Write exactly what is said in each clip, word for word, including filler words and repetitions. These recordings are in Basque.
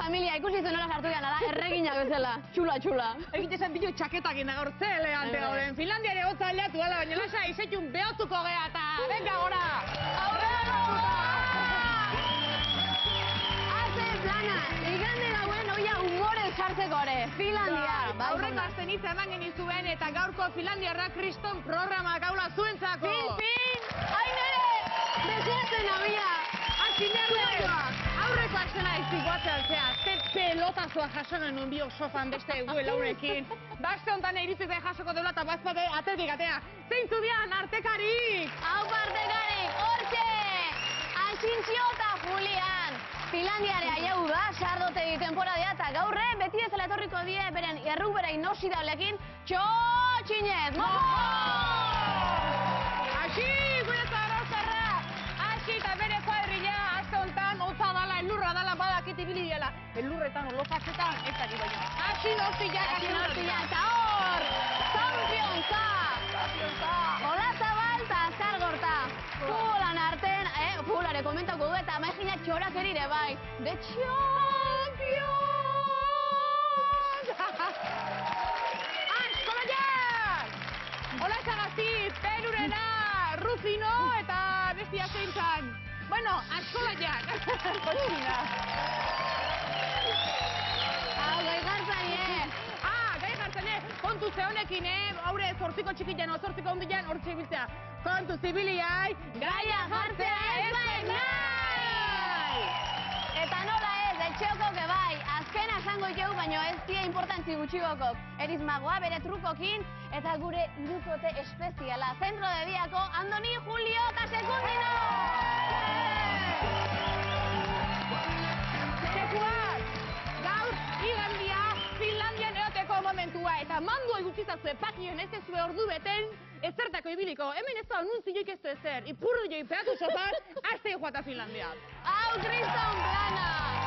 familia, ikusi zuen nola sartu gana da, erreginak bezala, txula, txula. Egite zen bilu txaketak inagor, ze elegante gauden. Finlandia ere hotza aldatu ala, baina lasa izetxun behotuko gea eta venga gora! Aurrera! Aze plana, igande gauen oia humorez jartzeko ere, Finlandia. Aurreko azten hitza eman genizuen eta gaurko Finlandiarra kriston programa gaula zuentzako. Fin, fin! Ainere! Deseatzen abia! Aurreko aztena iziguatzen zea, ze pelotazoa jasonen un bio sofan beste egu laurekin. Baste honetan iritzete jasoko deula eta bazpate atetik atea. Zeintzu dian, artekarik! Hau partekarik, hortxe! Asintxio eta Julian! Finlandiare aiau da, sardotegi temporadia eta gaurre beti ezela etorriko die beren errubera inoxidablekin txotxinez! Mojo! Aixi, gure zarrozarra! Aixi eta bere kuadrilla, azte honetan, hotza dala, elurra dala, badakit ibili dela. Elurretan, olotzaketan, ez dakit baina. Aixi nortillak, aixi nortillak, eta hor! Zampiontza! Zampiontza! Hola zabal eta azkar gorta. Fulan arten, eh, fulare komentauko du eta maigina txorak erire bai. The Champions! Askolaiak! Hola zagazit, Perurena, Rufino eta bestia zeintzan. Bueno, askolaiak! Kotsina. Hau, gai jartzan, eh? Ah, gai jartzan, eh? Kontu ze honekin, eh? Haure zortziko txikitan, zortziko hundian, hortxe ibiltzea. Kontu zibiliai, gaia jartzea ez baik nahi! Eta nola ez, etxeokok bai, azkena esango ikegu, baino ez die importantzi gutxigokok. Erizmagoa bere trukokin, eta gure irukote espeziala. Zentro de Diako, Andoni, Julio eta Sekundino! Sekuak! Gaur, igandia, Finlandian eoteko momentua, eta mandua ikutzizazue pakioen ez ezue ordu beten, ezertako ibiliko, hemen ez da anunzioik ez du ezer, ipurdu joi peatu sofan, azte joata Finlandia. Hau, kriston plana!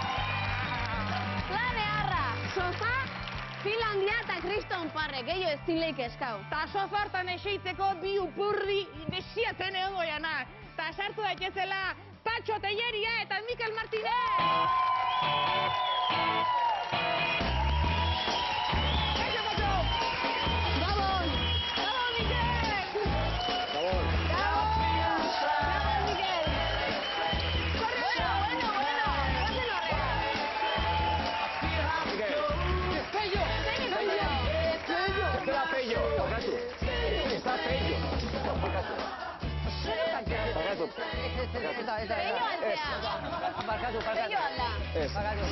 Plane harra, sofa, Finlandia eta kriston parre, gehiago ez zileik eskau. Ta sofartan eseitzeko bi upurri desiatzen egon goianak. Ta sartu daitezela Patxo Telleria eta Mikel Martínez! Peio altea! Barkatu, barkatu. Peio alda! Ez. Barkatu,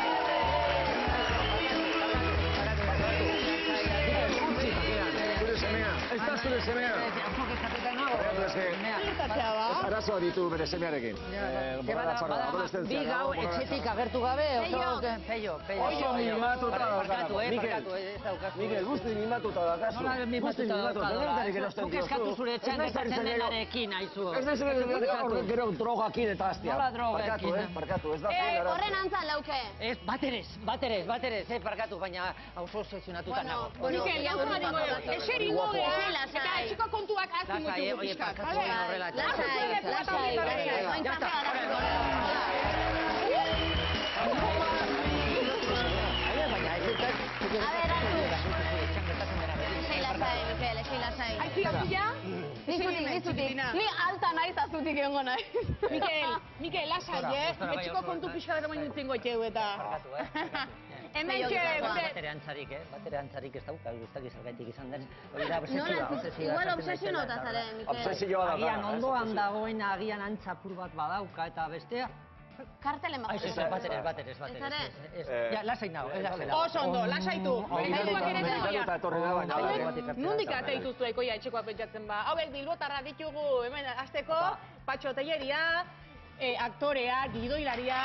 zure semea. Ez da zure semea. Barkatu, ez Zertatzea ba? arazoa ditu bere semearekin. Bi gau etxetik agertu gabe, oso... Peio, peio. Oso mimatuta Barkatu, eh, barkatu, ez daukazu. Mikel, guzti mimatuta daukazu. Nola mimatuta daukazu. Zuk eskatu zure etxean gertatzen denarekin, haizu. Ez da zure gero drogakin eta hastia. Nola drogakin? Barkatu, eh, barkatu, ez da Eh, horren antzan lauke. Ez, baterez, baterez, baterez, eh, barkatu, baina hauzo obsesionatuta nago. Mikel, gauza dingo, eseri ingo gea, eta etxeko kontuak azti mutu guztiskat. Horrela, Lasai, lasai, ointzafea dago. A ver, hartu. Sei lasai, Mikel, sei lasai. Aitzi gautia? Dizutik, dizutik. Ni alta naiz azutik egongo naiz. Mikel, Mikel, lasai, eh? Etxeko kontu pixka dara main dutzen goiteu eta... Barkatu, eh? Hemen txe, gure... Batere antzarik, eh? Batere antzarik ez dauka, guztak izalgaitik izan den. Hori da, Nola, igual obsesionauta zare, Mikel. Obsesioa da. Agian ondoan dagoen, agian antzapur bat badauka eta bestea. Kartelen bat. Ez, baterez, baterez, baterez. Ja, lasai nago, ez lasai. Oso ondo, lasaitu. Ezaiduak ere da. Hauek, nundik ateituzu ekoia etxekoak pentsatzen ba. Hauek bilbotarra ditugu, hemen azteko, Patxo Telleria, aktorea, gidoilaria.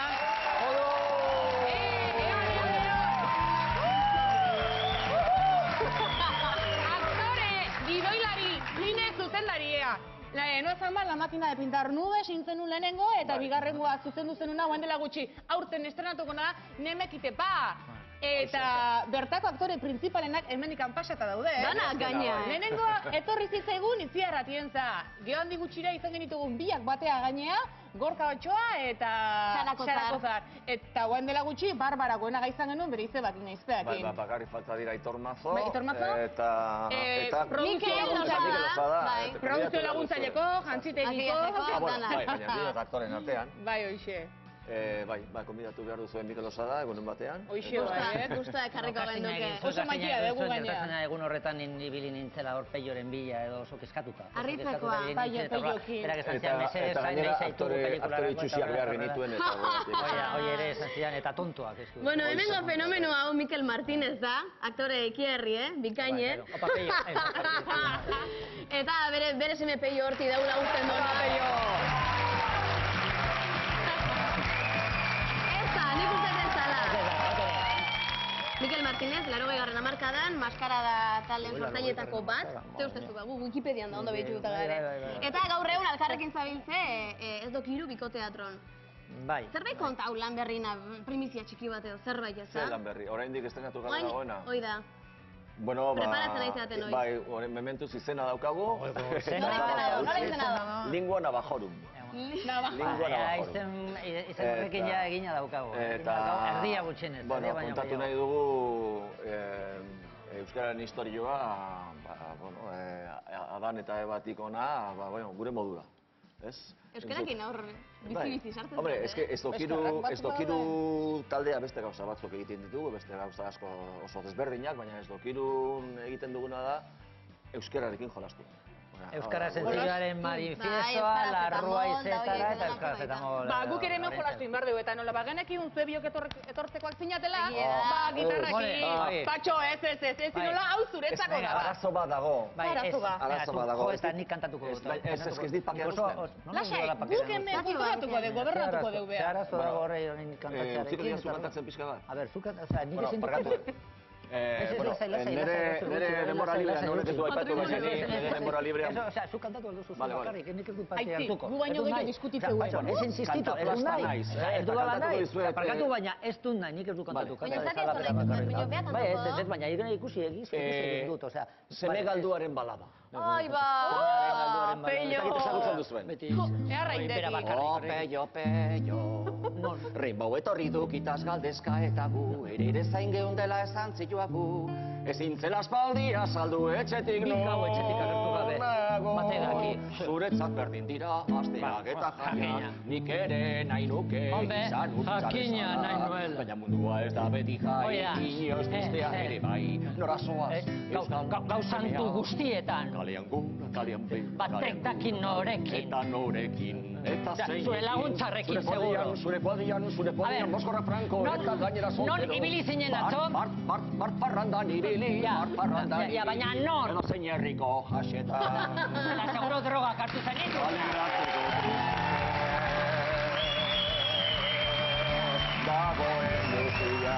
Aktore, gidoilari, line zuzendaria. No ezan ba, La Máquina de Pintar Nubes intzen nun lehenengo, eta bigarrengoa zuzendu zenuna, guan dela gutxi, aurten estrenatuko na, Nemekite pa! Eta bertako aktore printzipalenak hemendikan pasata daude, eh? Dana gaina. Lehenengoa etorri zitzaigun Itziar Atienza. Gero handi gutxira izan genitugun biak batea gainea, Gorka Otxoa eta Xarakozar. Eta guain dela gutxi, Barbara Goenaga izan genuen bere izebakin naizpeakin. Bai, bakarri falta dira Aitor Mazo. Bai, Aitor Mazo. Eta... eta... Produzio Lozada. Bai. Produzio laguntzaileko, jantzitegiko. Agiatzeko, Ah, bueno, dana. bai, baina bide eta aktoren artean. Bai, hoxe. Eh, bai, bai, konbidatu behar duzuen Mikel Lozada, egunen batean. Hoxe, bai, eh? Gusta ekarriko genduke. Oso makia dugu gainera. Gertatzen egun horretan ibili nintzela hor Peioren bila edo oso keskatuta. Harritzekoa. Peio, Peiokin. Berak esan Eta, zian, mesedez, eta zain nahi gainera zaitugu aktore, pelikularako aktore eta itxusiak behar horrela, genituen eta Oia, hoi ere esan zian, eta tontoak ez du. Bueno, hemengo fenomeno hau Mikel Martínez da, aktore ikierri, eh? Bikaine. Opa, Peio. Eta bere, bere seme Peio horti daula usten duna. Peio! Nik uste bezala. Mikel Martínez, larogei garren hamarkadan, maskarada talen sortzailetako bat. Ze ustezu, gu Wikipedian da ondo behituta gare. Eta gaur egun alkarrekin zabiltze, ez dokiru bikoteatron. Bai. Zerbait kontau lan berrina, primizia txiki bat edo, zerbait ez da? Zer lan berri, oraindik estrenatu gara dagoena. Hoi da. Bueno, ba... Preparatzen ari zaten hoi. Bai, orain mementuz izena daukagu. Nola izena da, nola izena da? Lingua Navajorum. Navajorum. Lingua Navajorum. Izen horrekin ja egina daukagu. Eta... Erdia gutxenez. Bueno, kontatu nahi dugu Euskararen historioa, bueno, Adan eta Ebatik ona, gure modura. Euskarakin aur bizi-bizi sartzen. Hombre, ez dokiru taldea beste gauza batzuk egiten ditugu, beste gauza asko oso desberdinak, baina ez dokiru egiten duguna da euskararekin jolastu. Euskara Sentzioaren manifiestoa, larrua izetara eta Euskara Zetamol. Ba, guk ere hemen jolastu inbar dugu, eta nola bagenekin unzue biok etortzekoak zinatela, ba, gitarrakin, patxo, ez, ez, ez, ez, nola hau zuretzako da. Arazo bat dago. Arazo bat. Arazo bat dago. Jo, ez da nik kantatuko dut. Ez, ez, ez dit pakean usten. Lasai, guk hemen kontrolatuko dugu, gobernatuko dugu behar. Arazo dago horre honen kantatzearekin. Ziko diazu kantatzen pixka bat? A ber, zu kantatzen, nik ezin dut. Nere denbora librea nolet ez du aipatu baina nire denbora librea... Osea, zu kantatu alduzu zu bakarrik, nik ez du parte hartuko. Gu baino gehiago diskutitzeu. Ez insistitu, ez du nahi. Ez du gala nahi, parkatu baina ez du nahi, nik ez du kantatu. Baina ez dakit zola ikusten, baina beha Bai, ez, kantatuko. ez, baina egin ikusi egiz, ikusi dut, osea... Seme galduaren balada. Ai, ba! Peio! Ezagutzen duzuen. Eharra indetik. Oh, Peio, Peio. Rimbo etorri dukitaz galdezka eta gu, ere ere zain geundela esan zituagu. Ezin zela aspaldia saldu etxetik Nik gau etxetik agertu gabe, bate daki. Zuretzat berdin dira asteak eta jakina, nik ere nahi nuke izan utzaren jakina nahi nuela. Baina mundua ez da beti jai, inoz guztean ere bai, norazoaz Gau santu guztietan. Kalean gura, kalean behin, batek dakin norekin. Eta norekin, eta zein. Zure laguntzarrekin, seguro. Zure kuadrian, zure kuadrian, Moskorra Franco, eta gainera soltero. Non ibili zinen atzo? Bart, bart, bart, parrandan ibili, bart, parrandan ibili. Ja, baina non? Edo zein herriko jasetan. Eta seguro drogak hartu zenitu. Dagoen duzia.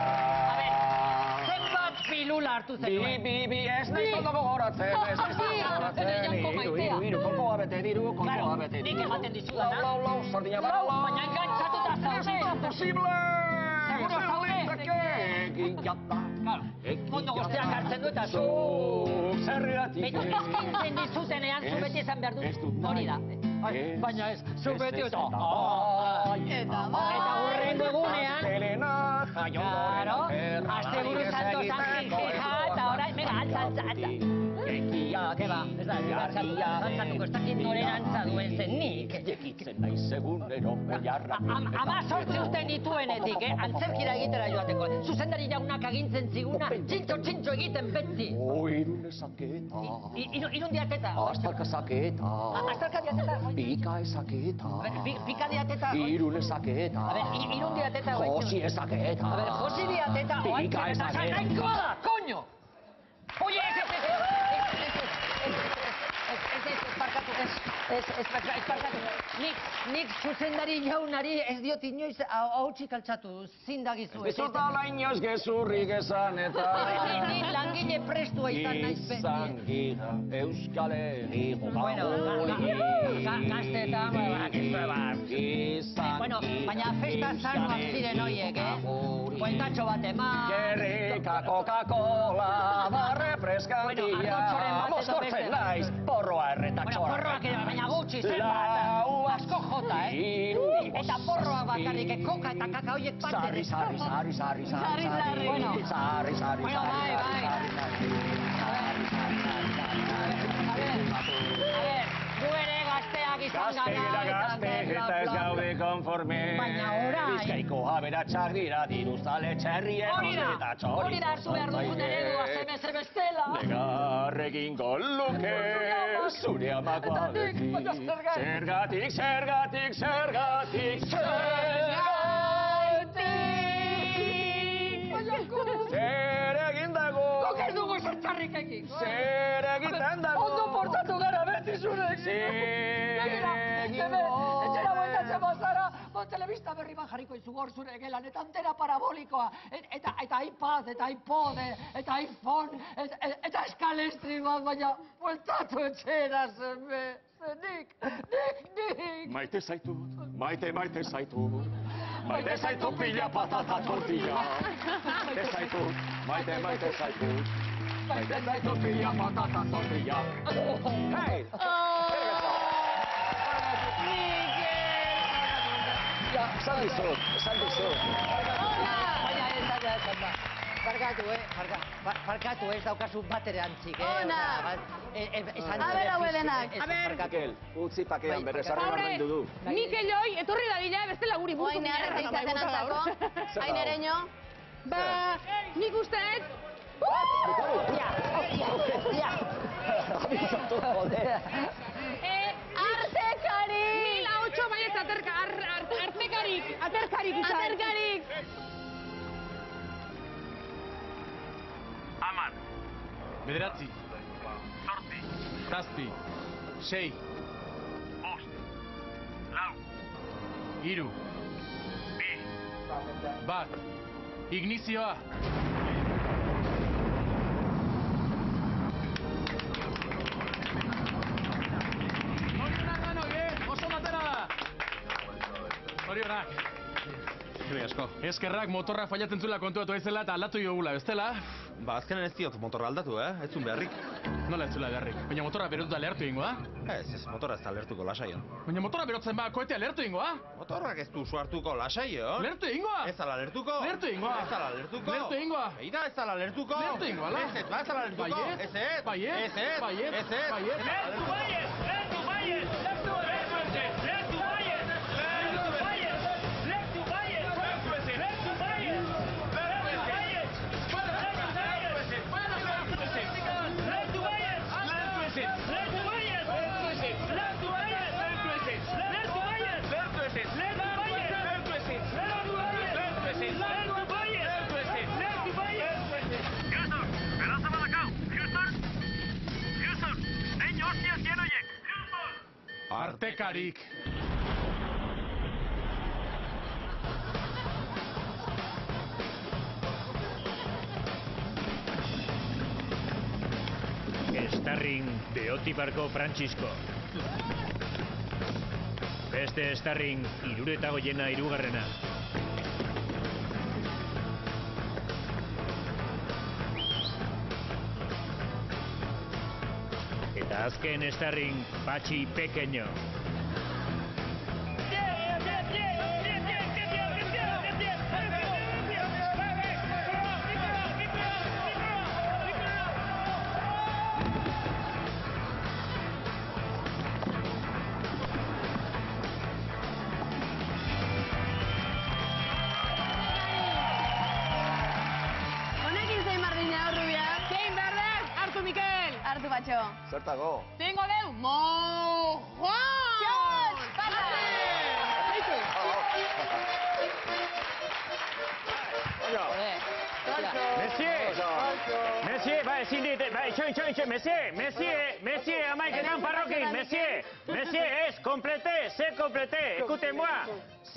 Zenbat pilula hartu zenuen? Bi, bi, bi, ez nahi zondo gogoratzen, ez nahi zondo gogoratzen. Janko maitea. Iru, iru, konkoa bete diru, konkoa bete diru. Nik ematen dizudana. Lau, lau, lau, sardina bala, lau. Baina engantzatuta zaude. Ez da posible! Seguro zaude. Egiata. Mondo guztiak hartzen du eta zu. Zerreatik. Beitu eskaintzen dizutenean zu beti esan behar dut. Hori da. Baina ez, zu beti eta... Eta hurrengo egunean... Elena, Claro, aste buru santo zanjija eta orain, mega, altza, altza, altza. Keba, ez da, zantzatuko ez dakit noren antza duen zen nik. Jekitzen nahi segunero, oiarra. Ama sortze uste nituenetik, eh? Antzerkira egitera joateko. Zuzendari jaunak agintzen ziguna, txintxo, txintxo egiten beti. Oh, irune saketa. Irun diateta. Astalka saketa. Astalka diateta. Pika esaketa. Pika diateta. Irune saketa. A ver, irun diateta. Josi esaketa. A ver, Josi diateta. Pika esaketa. Nahikoa da, koño! Oye, ez, ez, ez, ez, ez, ez, parkatu, ez, ez, ez, parkatu. Nik, nik zuzendari jaunari ez diot inoiz hautsi kaltsatu, zindagizu. Ez dut ala inoiz gezurrik esan eta... Ni langile prestua izan naiz beti. Izan gira Euskal Herriko Bueno, gaztetan, Izan Bueno, baina festa sanoak ziren horiek, eh? Bueltatxo bat eman. Gerrika Coca-Cola, barre freskantia, mozkortzen naiz, porroa erretak Bueno, porroak ere, baina gutxi, zen bat. Asko jota, eh? Eta porroak bakarrik, koka eta kaka horiek bat Sarri, sarri, sarri, sarri, sarri, Sarri, sarri. Bueno. sarri, sarri, Bueno, bai, bai. A ver, a ver, gu ere gazteak izan Gazte gara. gara gazte eta ez gaude konforme. Baina orain- Bizkaiko aberatsak dira diruzale txerrien Hori da, eta txori. hori da hartu behar duzun eredua zemeze bestela. Negar egingo luke zure amakoarekin. baina zergatik? Zergatik, zergatik, zergatik, zergatik. Zer egin dago? Guk ez dugu zertxarrik egin. Zer egiten dago? Ondo portatu gara beti zurekin. Zer Begira, egin hemen, dago? etxera bueltatzen bazara, bo, telebista berri bat jarriko izu hor zure gelan, eta antena parabolikoa, et- eta, eta iPad, eta iPod, eta iPhone, et- et- eta eskalestri bat, baina bueltatu etxera zeme, zenik, nik, nik. Maite zaitut, maite, maite zaitut. Maite zaitut pila patata tortilla. Maite zaitut, maite, maite zaitut. Maite zaitut pila patata tortilla. Hey! Ja, esan dizut, esan dizut. Baina ez da, ez da. Barkatu, eh? Barka, bar- barkatu, ez daukazu bat ere antzik, eh? Ona. Osea, bat- e- e- esan A dut, ber, eh, hauedenak. ez, A ber. barkatu. Mikel, utzi pakean Bai, bere barkatu. sarren Haure, ordaindu du. Mikel hoi, etorri dadila, bestela guri burtu Oain neharreta izaten atzako, Zer hain dago? ereño. Ba, nik usteet, Hostia, hostia, hostia. Abizatu, joder. eh, Artekari! mila otxo baiez aterka, ar, ar, artekarik, aterkarik izan. Aterkarik! Amar. Bederatzi. Zortzi. Zazpi. Sei. Bost. Lau. Hiru. Bi. Bat. Ignizioa. Zorionak danok, eh? Oso batera da. Zorionak. Eskerrik asko. Eskerrak motorra faiatzen zuela kontuatu aizela eta aldatu jogula, bestela? Ba, azkenen ez diot motorra aldatu, eh? Ez zuen beharrik. Nola ez zuela beharrik? Baina motorra berotuta lehertu egingo da? Ez, ez, motorra ez da lertuko lasaion. Baina motorra berotzen ba, koetea lehertu egingo da? Motorrak ez du suartuko lasaio. Lehertu egingo da? Ez ala lertuko. Lehertu egingo da? Ez ala lertuko. Lehertu egingo da? Beida, ez ala lertuko. Lehertu egingo ala? Ez, ez, ba, ez ala lertuko. Baiet? Ez, ez. Baiet? Ez, ez. Baiet? Ez, ez. Baiet? Ez ala lertuko. Lertu baiet! Lertu baiet! Lertu baiet! Lertu baiet! Lertu baiet! Lertu baiet! Artekarik. Starring Beotiparko Francisco. Beste starring Irureta Goiena hirugarrena. Eta azken starring Patxi Pequeño. Honekin zein bardina horrubia. Zein berdek, hartu Mikel. Hartu batxo. Zertago? Tengo deu, mojoan! Txos! Pasa! Monsieur! Monsieur, ba, ezin dit, ba, itxoin, itxoin, itxoin, monsieur, monsieur, monsieur, amaiketan parrokin, monsieur, monsieur, ez, komplete, ze komplete, écoutez-moi,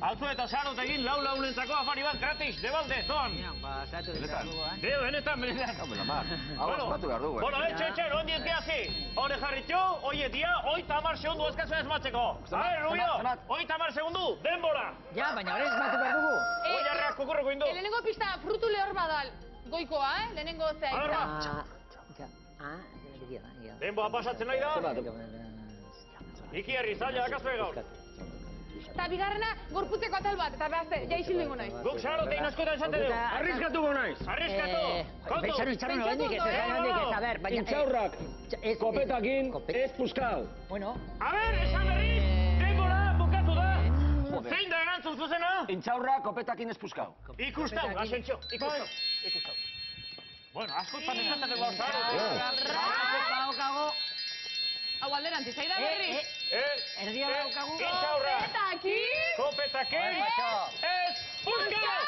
Altzu eta Sarotegin lau launentzako afari bat gratis, debalde, doan. Pasatu ditzatuko, eh? Deo, benetan, benetan. Kamela, mar. Hau asmatu behar dugu. Bueno, etxe, etxe, nondi ez gehazi. Hore jarritxo, oie dia, oita hamar segundu ezkazu esmatzeko. A ver, Rubio, oita hamar segundu, denbora. Ja, baina hori esmatu behar dugu. Oi arreak kukurruko indu. Lehenengo pista frutu lehor badal. Goikoa, eh? Lehenengo zea. A ver, ba. Ah, Denboa pasatzen nahi da. Iki herri, zaila dakazu gaur. Eta bigarrena, gorputzeko atal bat, eta behazte, ja isildugu nahi. Guk Sarotegin askotan esate dugu. Arriskatuko naiz. Arriskatu. Kontu. Pentsatu, itxarren horrendik, ez ez horrendik, ez, a ber, baina... Intxaurrak, kopetakin, ez puskal. Bueno... A ver, esan berriz, denbora bukatu da. Zein da erantzun zuzena? Intxaurrak, kopetakin, ez puskal. Ikustau, Asentxo, ikustau. Ikustau. Bueno, askotan esaten dugu Sarotegin. Daukago... Hau alderantziz, zaida berriz. Erdia daukagu. Intxaurra. Kopetakin. Kopetakin. Ez puskal.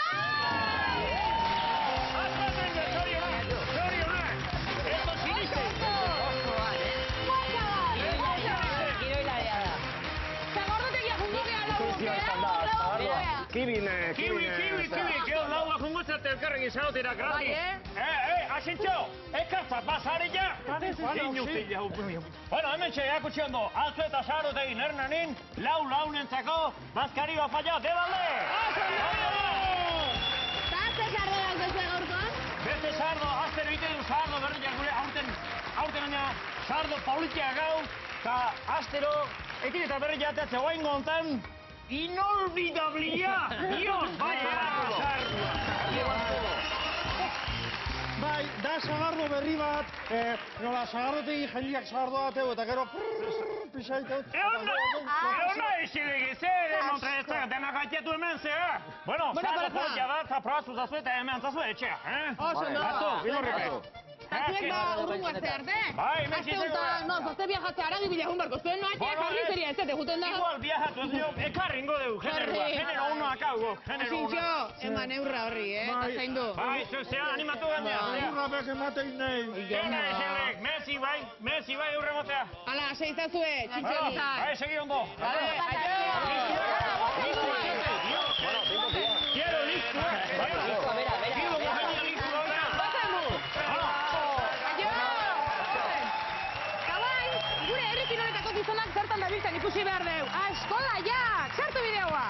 Askaten da, zorionak. Zorionak. Esto siniste. Giroilaria da. Zagordotegia jungo geha lagu. Kibin, Kiwi, kiwi, kiwi, gero laua jungotzat elkarrekin zautera gratis. Eh, eh, Asentxo, ekartzat basare ja. Inutila. Bueno, hemen txe, jakutsi ondo, Altzu eta Sarotegin Hernanin, lau launentzako, bazkari bat falla, debalde! Zazte sardo daukazue gaurkoan? Beste sardo, azten egiten du sardo berriak gure, aurten, aurten baina sardo politia gau, eta astero, ekin eta berri jateatze guain gontan, inolvidablia! Dios, bai, sardoa! Bai, da sagardo berri bat, eh, nola sagardotegi jendiak sagardoa ateu, eta gero pisaiteu. Eona, eona esirik zer, montra ez da, denak gaitetu hemen zea. Bueno, sardo politia da, eta probatu zazu eta hemen zazu etxea, eh? Oso, no. Gato, bilurripe. Batzuek ba urrungo azte arte. Bai, hemen Azte honetan, no, zazte viajatzea aragi bila egun barko zuen, noa etxea jarri zeria ez zete juten da. Igual viajatu ez dio, ekarringo dugu, generoa, genero uno akau, genero uno. Asintxo, eman eurra horri, eh? Azaindu. Bai, zuek zea, animatu gandea. Urra bek ematein nahi. Gena eselek, Messi bai, Messi bai eurre motea. Ala, seizazue, txintxo Bai, bizan. bai, segi ondo. Vale, aio! Quiero listo, bai, Listo, bera, bera. Quiero mojadia listo, bera. Bazamu! Aio! Eta bai, gure herri kiroletako gizonak zertan dabiltzen ikusi behar deu. Ah, eskola, jak! Sartu bideoa!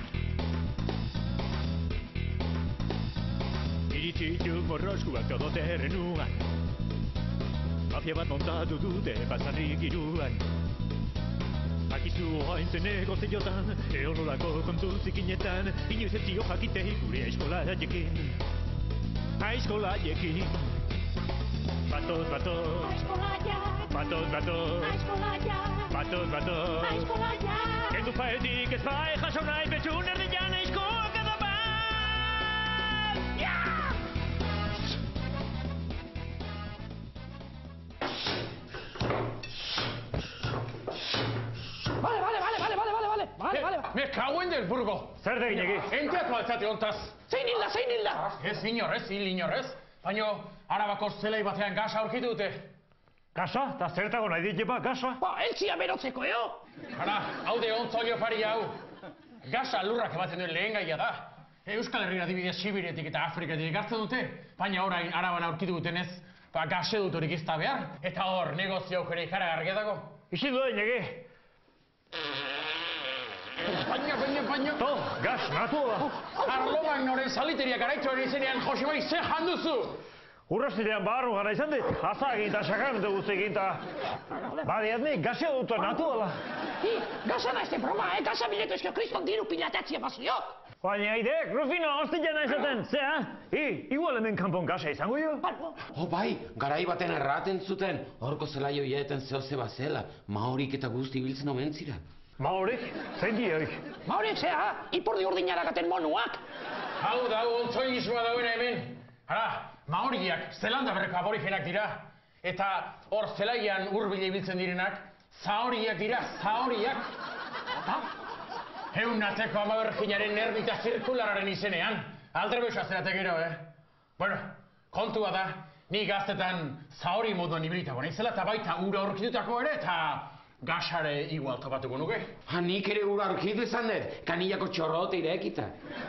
Iritzituk morroskuak todo terrenuan Mafia bat montatu dute basanrik iruan Akizu hain zeneko zeiotan, eonolako kontu zikinetan Inoiz ez dio jakitei gure aizkolaiekin Aizkolaiekin Batoz, batoz Batoz, batoz Batoz, batoz Kendu faetik ez bai jaso nahi betxun erdian aizkoak edo bat Vale, vale, vale, vale, vale, vale, vale, vale, vale. Me cago en del burgo. Zer da gineki? Enteatu altzate hontaz. Zein hilda, zein hilda? Ez inorrez, hil inorrez. Baina, arabako zelai batean gasa aurkitu dute. Gasa? Eta zertago nahi ditzepa, gasa? Ba, eltsia berotzeko, eo? Hara, hau de ontzolio fari hau. Gasa lurrak ematen duen lehen gaia da. Euskal Herriera adibidez Sibiretik eta Afrikatik ekartzen dute. Baina orain araban aurkitu dutenez, ba, gase dut horik izta behar. Eta hor, negozio aukere ikaragarria dago. Isildu da gineki? Baina, baina, baina. To, gas, natua. Arlo Magnoren saliteria garaitzoaren izenean, Josemai, ze janduzu? Urrastirean barru gara izan dit, haza egin eta sakarmentu guzti egin eta... Badiat nik, gasia dutu natua. Hi, gasa naizte broma, eh? Gasa bileto ezkio kriston diru pilateatzia baziok. Baina ideek, Rufino, hostia naizaten, zea? I, igual hemen kanpon gasa izango jo? Oh, bai, garai baten erraten zuten, horko zelaio hieten zehose bazela, maorik eta guzti biltzen omen zira. Maorik? Zein dioik? Maorik, zea, ipurdi urdinaragaten monuak. Hau da, hau ontzoinismoa dagoena hemen. Hara, maoriak, zelanda berreko aborigenak dira. Eta hor zelaian hurbile ibiltzen direnak, zaoriak dira, zaoriak. Eun ateko amaberginaren erbita zirkulararen izenean. Aldrebeusa zerate gero, eh? Bueno, kontua da, ni gaztetan zaori moduan ibilitago naizela, eta baita ura aurkitutako ere, eta gasare igual topatuko nuke. Ha, nik ere ura aurkitu izan dut, kanillako txorrote irekita.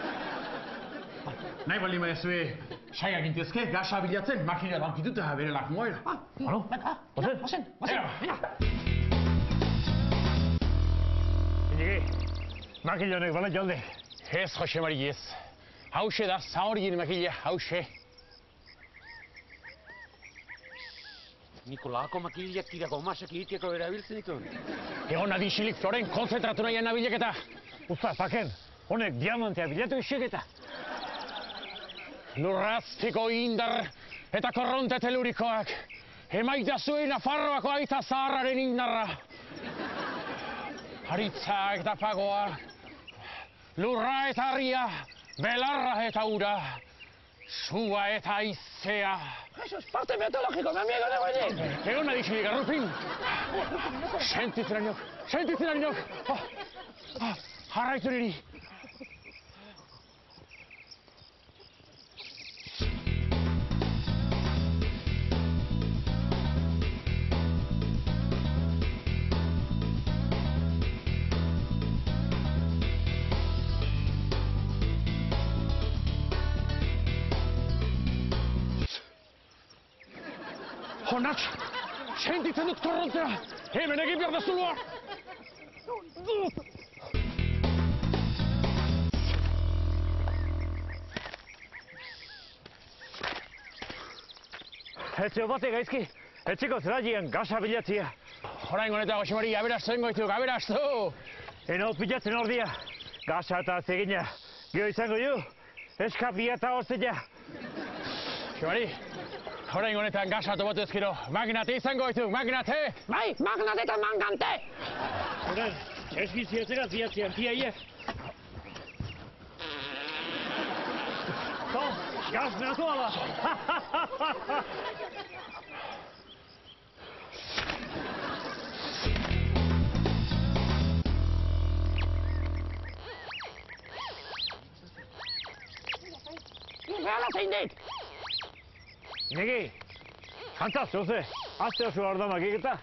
Nahi baldin badezue, saia gintezke, gasa bilatzen, makina bankituta bere lak moera. Halo? Ozen? Ozen? Ozen? Iniki, makila honek bala jalde. Ez, Jose Mari, ez. Hauxe da, zaurien makila, hauxe. Nikolako makiliak tira gomasak egiteko erabiltzen dituen. Egon adisilik, Floren, konzentratu nahian nabileketa. Usta, paken, honek diamantea bilatu isiketa. Lurraztiko indar eta korronte telurikoak. Emaita zuen Nafarroako aita zaharraren indarra. Haritzak eta pagoa. Lurra eta harria, belarra eta ura. Sua eta aizea. Eso es parte meteorológico, mi amigo de Guayen. Egon adisilik, arrupin. Sentitzen ariñok, sentitzen ariñok. Jarraitu niri. Honatx, sentitzen dut korrontea, hemen egin behar da zuloa. Etxeo bate gaizki, etxeko zelagian gasa bilatzia. Horain honetan, Jose Mari, aberastu goituk, aberastu. Enoz bilatzen ordia, gasa eta zegina. Gio izango ju, eskapia eta horzea. Jose Mari, orain honetan gasa topatu ezkero, magnate izango ditu, magnate! Bai, magnate eta mangante! Horan, eskiziatzera ziatzean, tiaiek. To, gaz natu ala! Gala zein dit! Negi, kantaz, zoze, azte oso ordamak egita.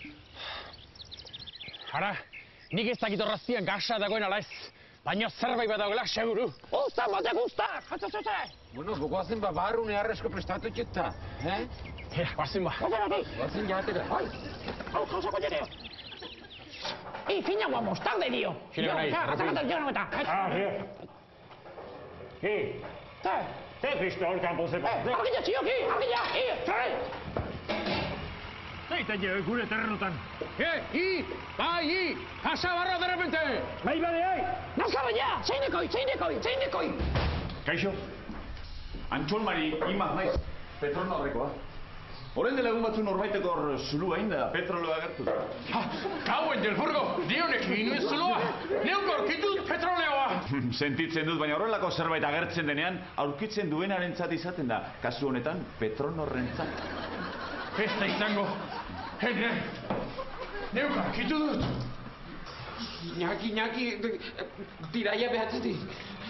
Hara, nik ez dakit horraztian gasa dagoen ala ez, baina zerbait bat dagoela seguru. Usta, mate guzta, jatza zoze! Bueno, gogoazen ba barrune arresko prestatu txeta, eh? Hera, guazen ba. Goze bati! Goazen jatera. Hau, jauzako jeneo. I, fina guan mostarde, dio. Gire nahi, Gatzakatzen joan eta. Ah, gire. Gi, Te, te pistol kanpo zepa. argila txioki, argila, i, txarri. Zeiten jo, gure terrenotan. E, i, bai, i, pasa barra de repente. Bai bade, ai! Nazkaba ja, zeinekoi, zeinekoi, zeinekoi. Kaixo, Antxol Mari imaz naiz, petrona horrekoa. Horen dela egun batzu norbaiteko hor zulua inda, petroloa agertu. Ha, kauen del furgo, dionek egin nuen zuloa. Neuk aurkitut petroleoa. Sentitzen dut, baina horrelako zerbait agertzen denean, aurkitzen duenarentzat izaten da. Kasu honetan, petronorrentzat. Ez da izango. Ene, neuk aurkitu dut. Ñaki, ñaki, tiraia behatzetik.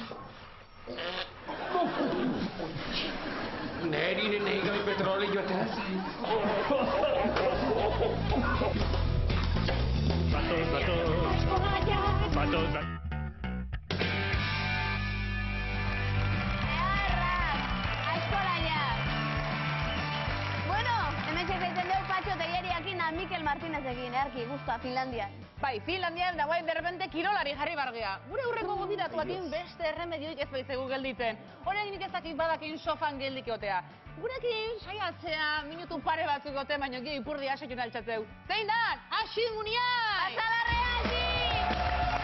Neri, nahi gabe petrole joatea zain. Batoz, batoz. Batoz, batoz. Bueno, hemen txezaiten dugu Patxo Telleriakin a Mikel Martinezekin, earki, guztua, Finlandian. Bai, Finlandian dagoen derrepente kirolari jarri bargea. Gure hurreko gonbidatuakin beste erremedioik ez baitzegu gelditzen. Horekin nik ez dakit badakin sofan geldikotea. Gurekin saiatzea minutu pare batzuk gote, baina gio ipurdi asaiun altxatzeu. Zein dan, hasi muniai! Azalarre hasi!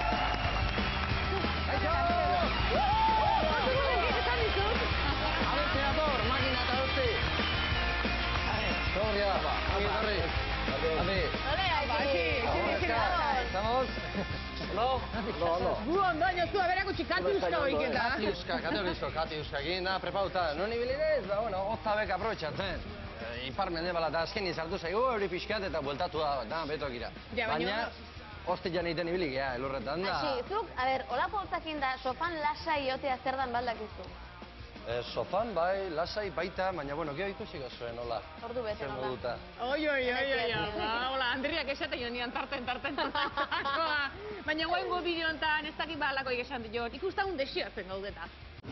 ¿Estamos? No, no, no. Guon, baina zu, aberako txikatiuska hoik eta. Katiuska, katiuska, katiuska, egin da prepauta. Non ibilidez, ba, bueno, oztabek aprobetxatzen. Ipar mendebala da azken izartu zaigu, hori pixkat eta bueltatu da, betokira. Baina, ostian egiten ibilik, ja, elurretan da. Asi, zuk, a ber, olako hotzakin da, sofan lasai iotea zer dan baldakizu. Sofan, bai, lasai, baita, baina, bueno, geho ikusiko zuen, hola. Ordu bete, Zer moduta. Oi, oi, oi, oi, hola, Andriak esaten jo nian tarten, tarten. Baina guaingo bideo honetan ez dakit balako esan diot, ikustagun desiatzen gaudeta.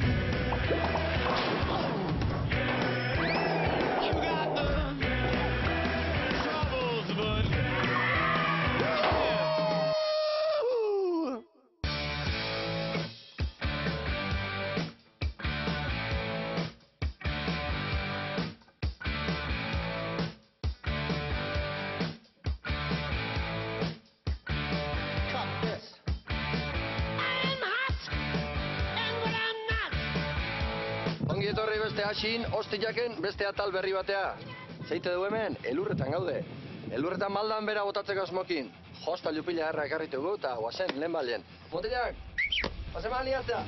Ongi etorri beste hasin, ostiaken beste atal berri batea. Zeite du hemen, elurretan gaude. Elurretan maldan bera botatzeko asmokin. Josta lupila erra ekarritugu eta guazen lehen balien. Botilak, guazen mal liatzea.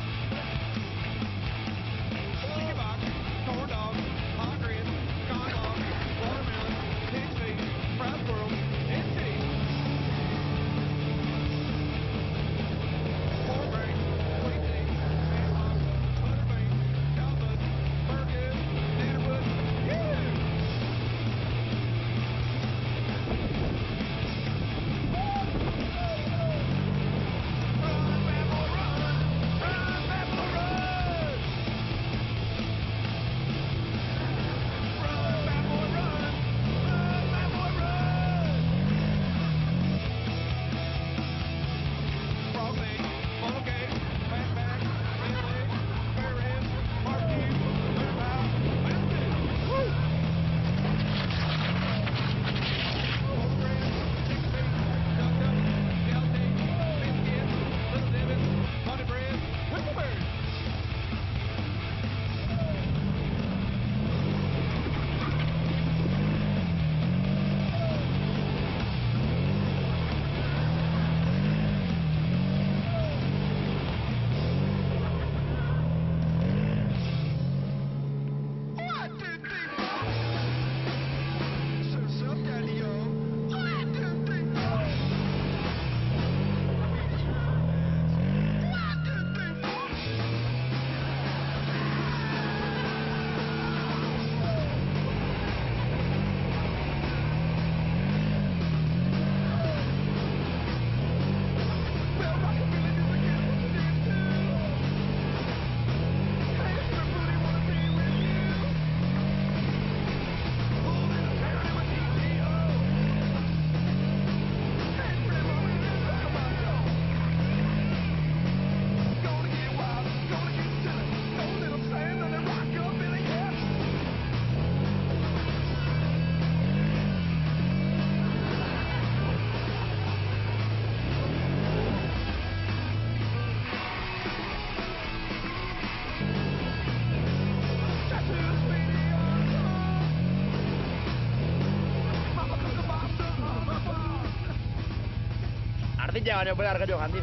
Ardilla baino belar gehiago gandik.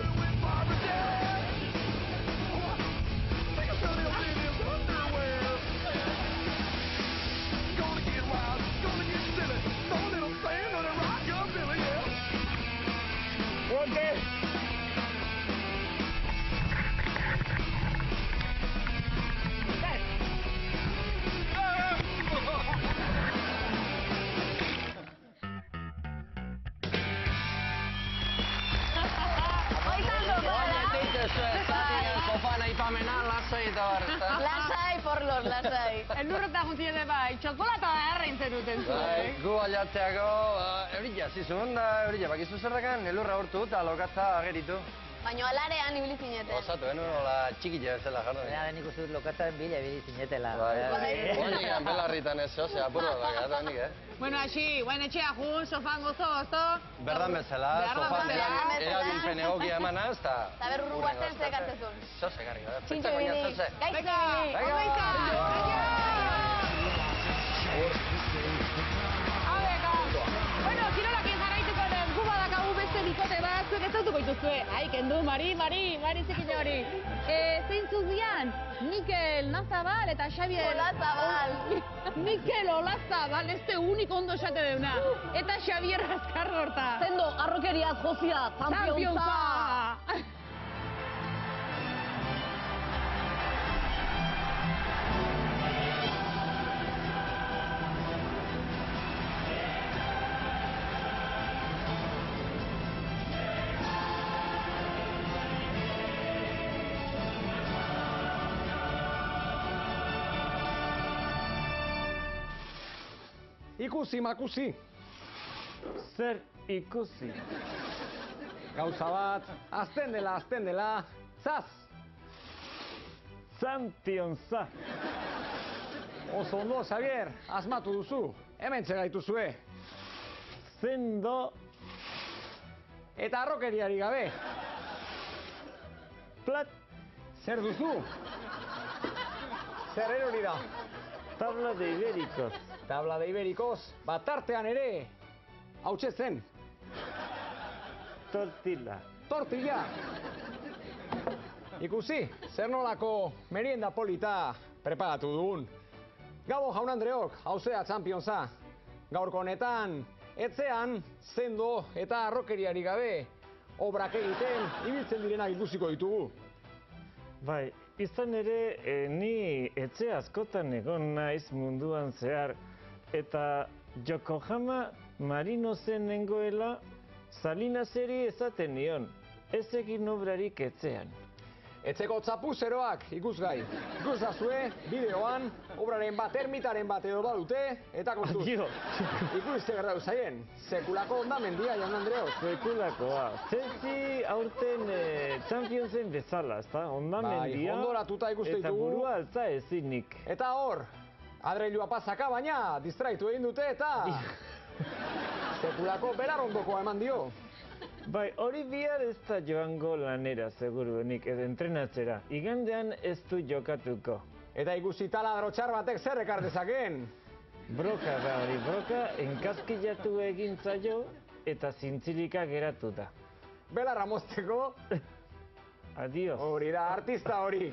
Lasai, porlos, lasai. Elurreta guztiete bai, txokolata da erreintzen duten zu. Bai, gu aliatzeako, eurilla zizun da, eurilla, bakizu zerrakan, elurra hortu eta lokatza ageritu. Baina alarean ibili zineten. Osatu, enu nola txikitxe bezala jardu. Ja, nik uste dut lokatzaren bila ibili zinetela. Bai, oigan belarritan ez, ose, apurro da, gata nik, eh? Bueno, així, guain etxea jun, sofan gozo, gozo. Berdan bezala, sofan erabilpen egokia emanaz, eta... Eta berru guazen zekartzezun. Zose, garri, gara. Txintxo ibili. Gaitze ibili. Gaitza! Bueno, kirolakin jarraituko den, gu badakagu beste bikote bat, zuek ezautuko dituzue. Ai, kendu, Mari, Mari, Mari zikin hori. Zeintzuk dian, Mikel Nazabal eta Xabier... Olazabal. Mikel Olazabal, ez te unik ondo esate deuna. Eta Xabier Azkarrorta. Zendo, arrokeriaz, jozia, zampiontza. ikusi makusi. Zer ikusi? Gauza bat, azten dela, azten dela, zaz! Championsa. Oso ondo, Xavier, asmatu duzu, hemen txegaituzue. Zendo. Eta arrokeriari gabe. Plat. Zer duzu? Zer erori da? Tabla de Iberikos. Tabla de Iberikos, bat tartean ere, hautxe zen. Tortilla. Tortilla. Ikusi, zer nolako merienda polita preparatu dugun. Gabo jaun Andreok, hauzea Championsa. Gaurko honetan, etzean, zendo eta arrokeriari gabe, obrak egiten, ibiltzen direnak ikusiko ditugu. Bai, izan ere, e, ni etxe askotan egon naiz munduan zehar, eta Yokohama Marino zen nengoela, Salinaseri esaten nion, ez egin obrarik etxean. Etxeko txapuzeroak ikusgai. Ikusazue, bideoan, obraren bat, ermitaren bat edo badute, eta kontuz. Adio. Ikus zer gertatu zaien, sekulako ondamendia, jaun Andreok. Sekulakoa. Chelsea aurten e, Championsen bezala, ezta? Ondamendia. Bai, ondoratuta ikuste eta ditugu. burua altza ezinik. Eta hor, adreilua pasaka, baina distraitu egin dute eta sekulako belarrondokoa eman dio. Bai, hori bihar ez da joango lanera, seguruenik, edo entrenatzera. Igandean ez du jokatuko. Eta ikusi taladro txar batek zer ekar dezakeen? Broka da hori, broka enkaskilatu egin zaio eta zintzilika geratu da. Belarra mozteko? Adios. Hori da, artista hori.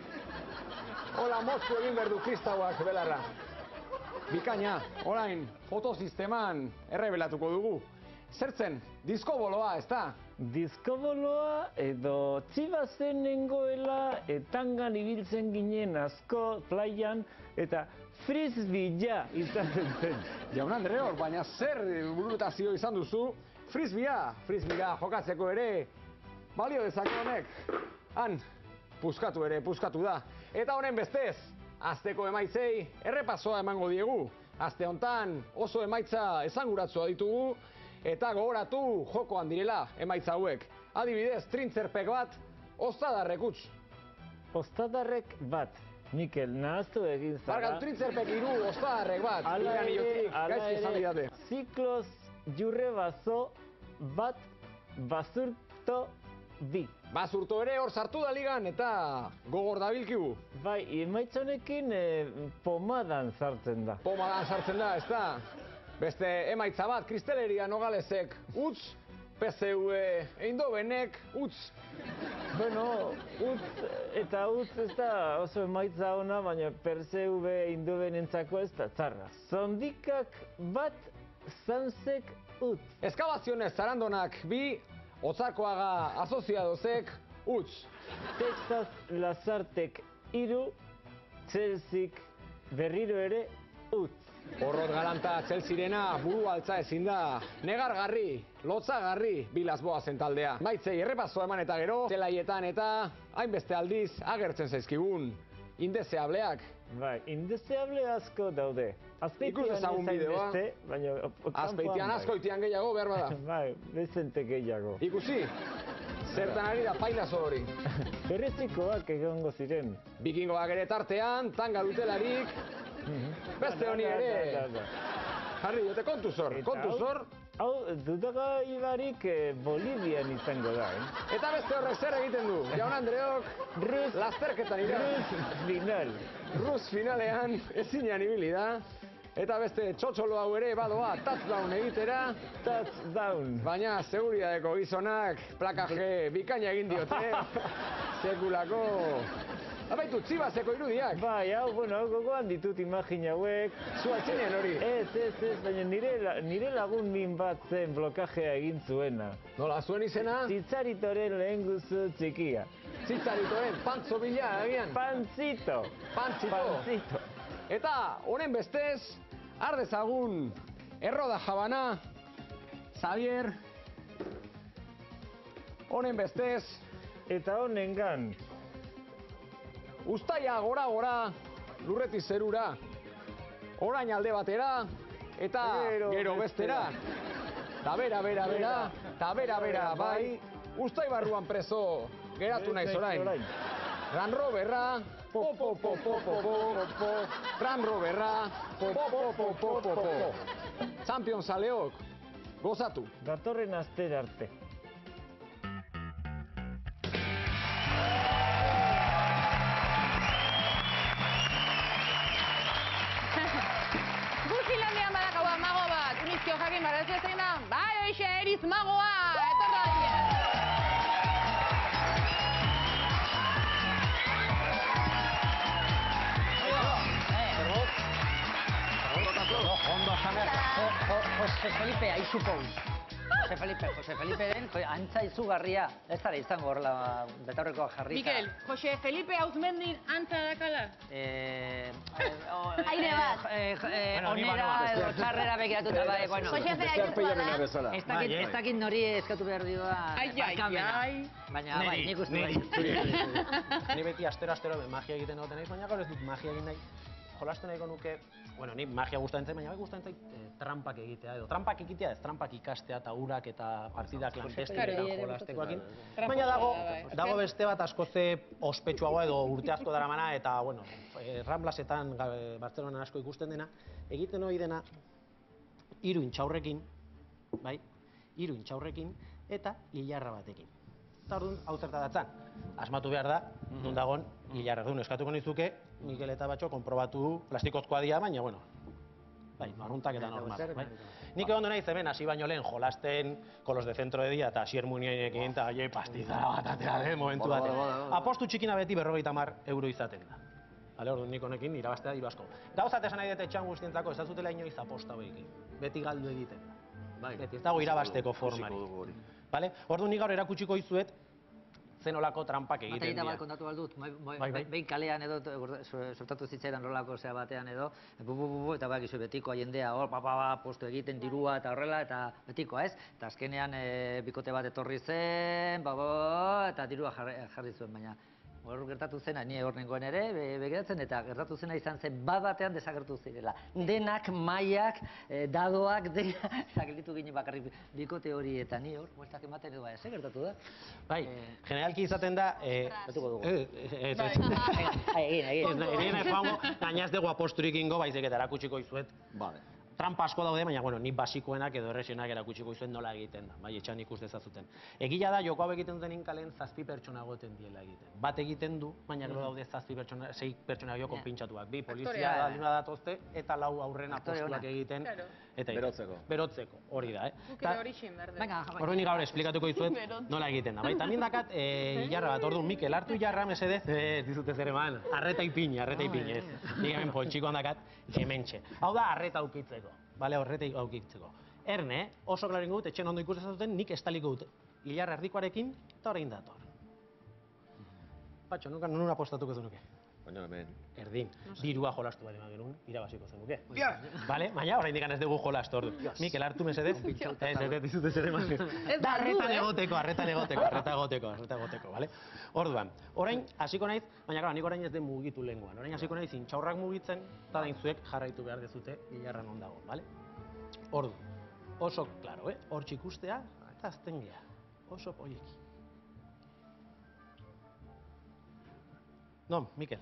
Hola moztu egin berdu kristauak belarra. Bikaina, orain, fotosisteman errebelatuko dugu. Zertzen, diskoboloa, ez da? Diskoboloa edo txibazen nengoela etangan ibiltzen ginen asko playan eta frisbee-ja izaten zen. Jaun Andreok, baina zer burutazio izan duzu? Frisbee-a, frisbee-a jokatzeko ere balio dezake honek. Han, puskatu ere, puskatu da. Eta honen bestez, asteko emaitzei errepasoa emango diegu. Aste hontan oso emaitza esanguratsua ditugu, eta gogoratu jokoan direla emaitza hauek. Adibidez, trintzerpek bat, ostadarrek utz. Ostadarrek bat. Mikel, nahaztu egin zara. Barkatu, trintzerpek iru, ostadarrek bat. Ala ere, ala ere, zikloz jurre bazo bat basurto bi. Basurto ere hor sartu da ligan eta gogor dabilkigu. Bai, emaitza honekin eh, pomadan sartzen da. Pomadan sartzen da, ez da? Beste emaitza bat, Kristeleria Nogalesek utz, P S V Eindhovenek utz. Bueno, utz eta utz ez da oso emaitza ona, baina P S V Eindhovenentzako ez da txarra. Zondikak bat, zanzek utz. Eskabazionez zarandonak bi, Otzakoaga asoziadozek utz. Texas Lazartek iru, Chelseak berriro ere utz. Porrot galanta Chelsearena buru altza ezin da. Negargarri, lotzagarri, Bilaz Boazen taldea. Maitzei errepaso eman eta gero, zelaietan eta hainbeste aldiz agertzen zaizkigun indeseableak. Bai, indeseable asko daude. Ikus ezagun bideoa. Baina, azpeitian askoitian gehiago behar bada. Bai, bezente gehiago. Ikusi, zertan ari da pailazo hori. Berretzikoak egongo ziren. Bikingoak ere tartean, tanga dutelarik. Beste honi ere. Jarri, jote kontu zor, kontu zor. Hau, dudaga ibarik Bolivian izango da, eh? Eta beste horrek zer egiten du? Jaun Andreok, Rus, lasterketan ira. Rus final. Rus finalean, ezinean ibili da. Eta beste txotxolo hau ere badoa, touchdown egitera. Touchdown. Baina, seguridadeko gizonak, plakaje bikaina egin diote. Sekulako. Abaitu, txibazeko irudiak. Bai, hau, bueno, hau gogoan ditut imagin hauek. Zua txinen hori. Ez, ez, ez, baina nire, nire lagun min bat zen blokajea egin zuena. Nola, zuen izena? Txitzaritoren lehen guzu txikia. Txitzaritoren, pantzo bila, agian? Pantzito. Pantzito. Pantzito. Eta, honen bestez, ardezagun, erroda jabana, Xavier, honen bestez, eta honengan, Uztaia gora-gora, lurreti zerura, orain alde batera, Eta gero bestera. Ta bera, bera, bera. Ta bera, bera, bai. Ustai barruan preso. Geratu naiz orain. Ran Roberra. Po, po, po, po, po, po, po. Ran Roberra. Po, po, po, po, po, po, po. Champions aleok. Gozatu. Datorren astera arte. Finlandian badakaua mago bat, unizkio jakin barazio zein da, bai hoixe, eriz magoa, etorra dira. Ondo, Jamer, Jose Felipe, aizupou. Jose Felipe, Jose Felipe den, antza izugarria, ez zara izango horrela betaurrekoa jarrita. Mikel, Jose Felipe Auzmendin antza dakala? Aire bat. Onera edo txarrera begiratuta bai, bueno. Jose Felipe da. Ez dakit nori eskatu behar dioa barkamena. Baina, bai, nik uste bai. Ni beti astero-astero magia egiten egoten naiz, baina gaur ez dut magia egin nahi. Jolastu nahiko nuke, bueno, ni magia gustatzen zait, baina bai gustatzen zait trampak egitea edo. Trampak egitea ez, trampak ikastea eta urak eta partidak lantesten jolastekoekin. Baina dago, dago beste bat asko ze ospetsuagoa edo urte asko daramana eta, bueno, Ramblasetan, Bartzelonan asko ikusten dena, egiten hori dena hiru intxaurrekin, bai, hiru intxaurrekin eta ilarra batekin. Eta orduan, hau zerta datzan, asmatu behar da, nun dagon, hilarra. Orduan, eskatuko nizuke, Mikel eta Batxo, konprobatu plastikozkoa dira, baina, bueno, bai, arruntak eta normal, bai. Nik egon naiz hemen, hasi baino lehen, jolasten, kolos de centro de dia, eta asier muniekin, eta gai, pastizara bat atea den, momentu batean. Apostu txikina beti berrogeita hamar euro izaten da. Bale, orduan nik honekin irabaztea hiru asko. Gauzat esan nahi dut etxean guztientzako, ez dazutela inoiz aposta hoekin. Beti galdu egiten da. Beti, ez dago irabazteko formari. Bale? Orduan nik gaur erakutsiko izuet zenolako trampak egiten dira. Bateita bat kontatu baldut, behin kalean edo, sortatu zitzaidan rolako zea batean edo, bu, bu, bu, eta bak izu betikoa jendea, hor, pa, pa, pa, postu egiten dirua eta horrela, eta betikoa ez. Eta azkenean bikote bat etorri zen, ba, eta dirua jarri zuen, baina hor gertatu zena, ni hor nengoen ere, begiratzen, eta gertatu zena izan zen bat batean desagertu zirela. Denak, maiak, dadoak, dena, zagelditu ginen bakarrik bikote hori eta ni hor, bueltak ematen edo, ez gertatu da? Bai, generalki izaten da... Betuko dugu. Ez, ez, Egin, egin. Egin ez joango, gainaz dugu aposturik ingo, baizik eta erakutsiko izuet. Trampa asko daude, baina, bueno, ni basikoenak edo erresenak erakutsiko izuet nola egiten da, bai, etxan ikus dezazuten. Egila da, joko hau egiten duten inkalen zazpi pertsona egoten diela egiten. Bat egiten du, baina gero daude zazpi pertsona, sei pertsona gehiago konpintsatuak. Bi, polizia alduna datozte, eta lau aurren apostuak egiten. Berotzeko. Berotzeko, hori da, eh? Ukide hori xin, berde. Horren nik gaur esplikatuko izuet nola egiten da. Bai, tamien dakat, hilarra bat, orduan, Mikel, hartu hilarra, mesedez, ez dizute zer eman, arreta ipin, arreta ipin, ez. Nik hemen poltsikoan dakat, hementxe. Hau da, arreta aukitzeko. Bale, horreta aukitzeko. Erne, oso klaro ingo dut, etxen ondo ikusten zuten, nik estaliko dut. Hilarra erdikoarekin, eta horrein dator. Patxo, nukan nun apostatuko zenuke? Baina hemen. Erdin. Dirua jolastu bat eman genuen, irabaziko zenuke. Bale, baina horrein dikan ez dugu jolastu ordu. Mikel, hartu mesedez. Ez, ez, dizute zer eman. Da, arretan egoteko, arretan egoteko, arreta egoteko, arreta egoteko, bale? Orduan, orain hasiko naiz, baina gara, nik orain ez den mugitu lenguan. Orain hasiko naiz, intxaurrak mugitzen, eta daintzuek jarraitu behar dezute hilarran ondago, bale? Ordu, oso klaro, eh? Hortxe ikustea, eta azten geha. Oso poieki. Non, Mikel.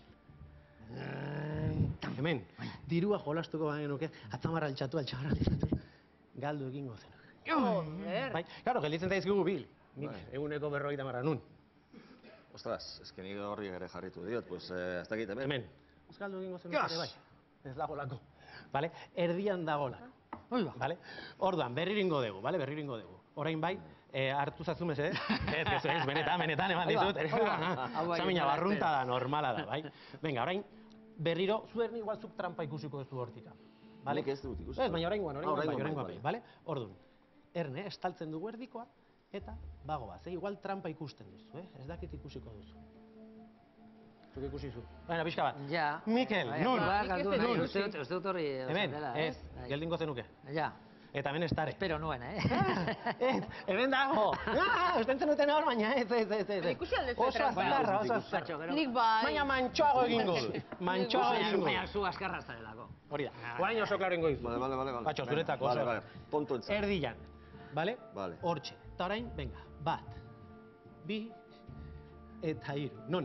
Hemen, dirua jolastuko baina nuke, atzamarra altxatu, altxamarra altxatu, galdu egingo zen. Bai, claro, gelditzen daizkigu bil. Nik eguneko berrogeita marra nun. Ostras, eske nik horri ere jarritu diot, pues ez dakit hemen. Hemen. Ez galdu egingo zen ere bai. Ez dagolako. Bale? Erdian dagolako. Bale? Orduan, berriringo dugu, bale? Berriringo dugu. Orain bai, hartu zazu mesedez. Ez, ez, ez, benetan, benetan eman dizut. Samina, barrunta da, normala da, bai? Venga, orain, berriro, zuerni igual zuk trampa ikusiko duzu hortika. Nik ez dut ikusiko. Ez, baina orain guan, orain guan, orain guan, bale? Orduan, erne, estaltzen dugu erdikoa, eta bagoa, ze igual trampa ikusten duzu, eh? Ez dakit ikusiko duzu. Zuk ikusi zu. Baina, pixka bat. Ja. Mikel, nun? Nun? Uste dut horri... Hemen, ez, geldingo zenuke. Ja. Eta hemen estare. Espero nuen, eh? Ez, hemen dago. Ah, estentzen duten hor, baina ez, ez, ez, ez. Ikusi aldezu oso azkarra, oso azkarra. Nik bai. Baina mantxoago egingo du. Mantxoago egingo du. Baina zu azkarra zarelako. Hori da. Orain oso klaro ingo dizu. Vale, vale, vale. Patxo, zuretzako Vale, oso. vale. Ponto entzat. Erdian, bale? Vale. Hortxe. Eta orain, venga, bat, bi, eta hiru. Non?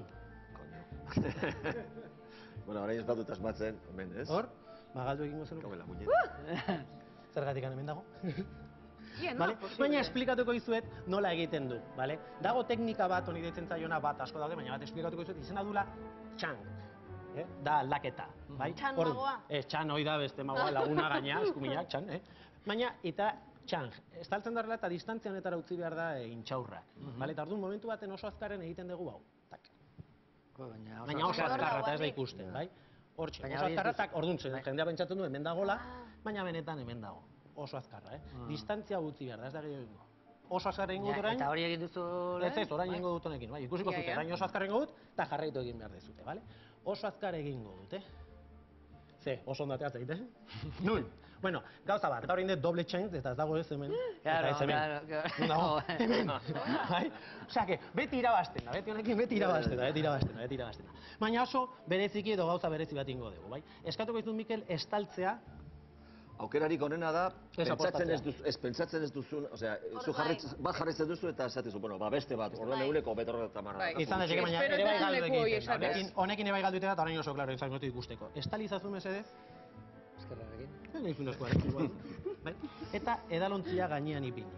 Bueno, orain ez batut asmatzen, hemen, ez? Hor? Magaldu egingo zen. Kame la muñeca. Zergatik hemen dago? Bien, Vale? no, posible. Baina esplikatuko dizuet nola egiten du, bale? Dago teknika bat, honi deitzen zaiona bat asko daude, baina bat esplikatuko dizuet, izena dula txan. Eh? Da aldaketa, bai? Txan Ordu- magoa. Ez, txan hoi da beste magoa, laguna gaina, eskuminak, txan, eh? Baina, eta txan, estaltzen da horrela eta distantzia honetara utzi behar da e, intxaurrak. Bale? Eta orduan momentu baten oso azkarren egiten dugu hau. Tak. Baina oso azkarra eta ez da ikusten, bai? Hortxe, Baina oso hori ez azkarra, duzu- tak, orduan, zen, jendea pentsatzen du hemen dagola, baina benetan hemen dago. Oso azkarra, eh? Distantzia utzi behar da, ez da gehiago egingo. Oso azkarra egingo dut orain. Eta hori egin duzu Ez ez, orain egingo dut honekin, bai, ikusiko Ja, zute, ja. orain oso azkar egingo dut, eta jarraitu egin behar dezute, bale? Oso azkar egingo dut, eh? Ze, oso ondatea zeite. Nun, bueno, gauza bat, gaur dut doble chain, eta ez dago ez hemen. Claro, eta ez hemen. claro, claro. Non dago, hemen. Bai? Osea, que beti irabazten da, beti honekin beti irabazten da, beti irabazten da, beti irabazten da. Baina oso bereziki edo gauza berezi bat ingo dugu, bai? Eskatuko dizut Mikel estaltzea. Aukerarik onena da, Ez pentsatzen apostatzea. ez, duz, ez pentsatzen ez duzun, osea, zu bai. jarritz, bat jarritzen duzu eta esatezu, bueno, ba beste bat, orduan Bai. eguneko betorreta marra. Bai. Izan daiteke, baina Espero ere bai dut galdu leku hori egiten. esatea. Honekin, honekin ere bai galdu egiten da, eta orain oso klaro izango dut ikusteko. Estalizazu mesedez, Eskerrarekin. ez nahizun eskuarekin, igual. Bai? Eta edalontzia gainean ipini.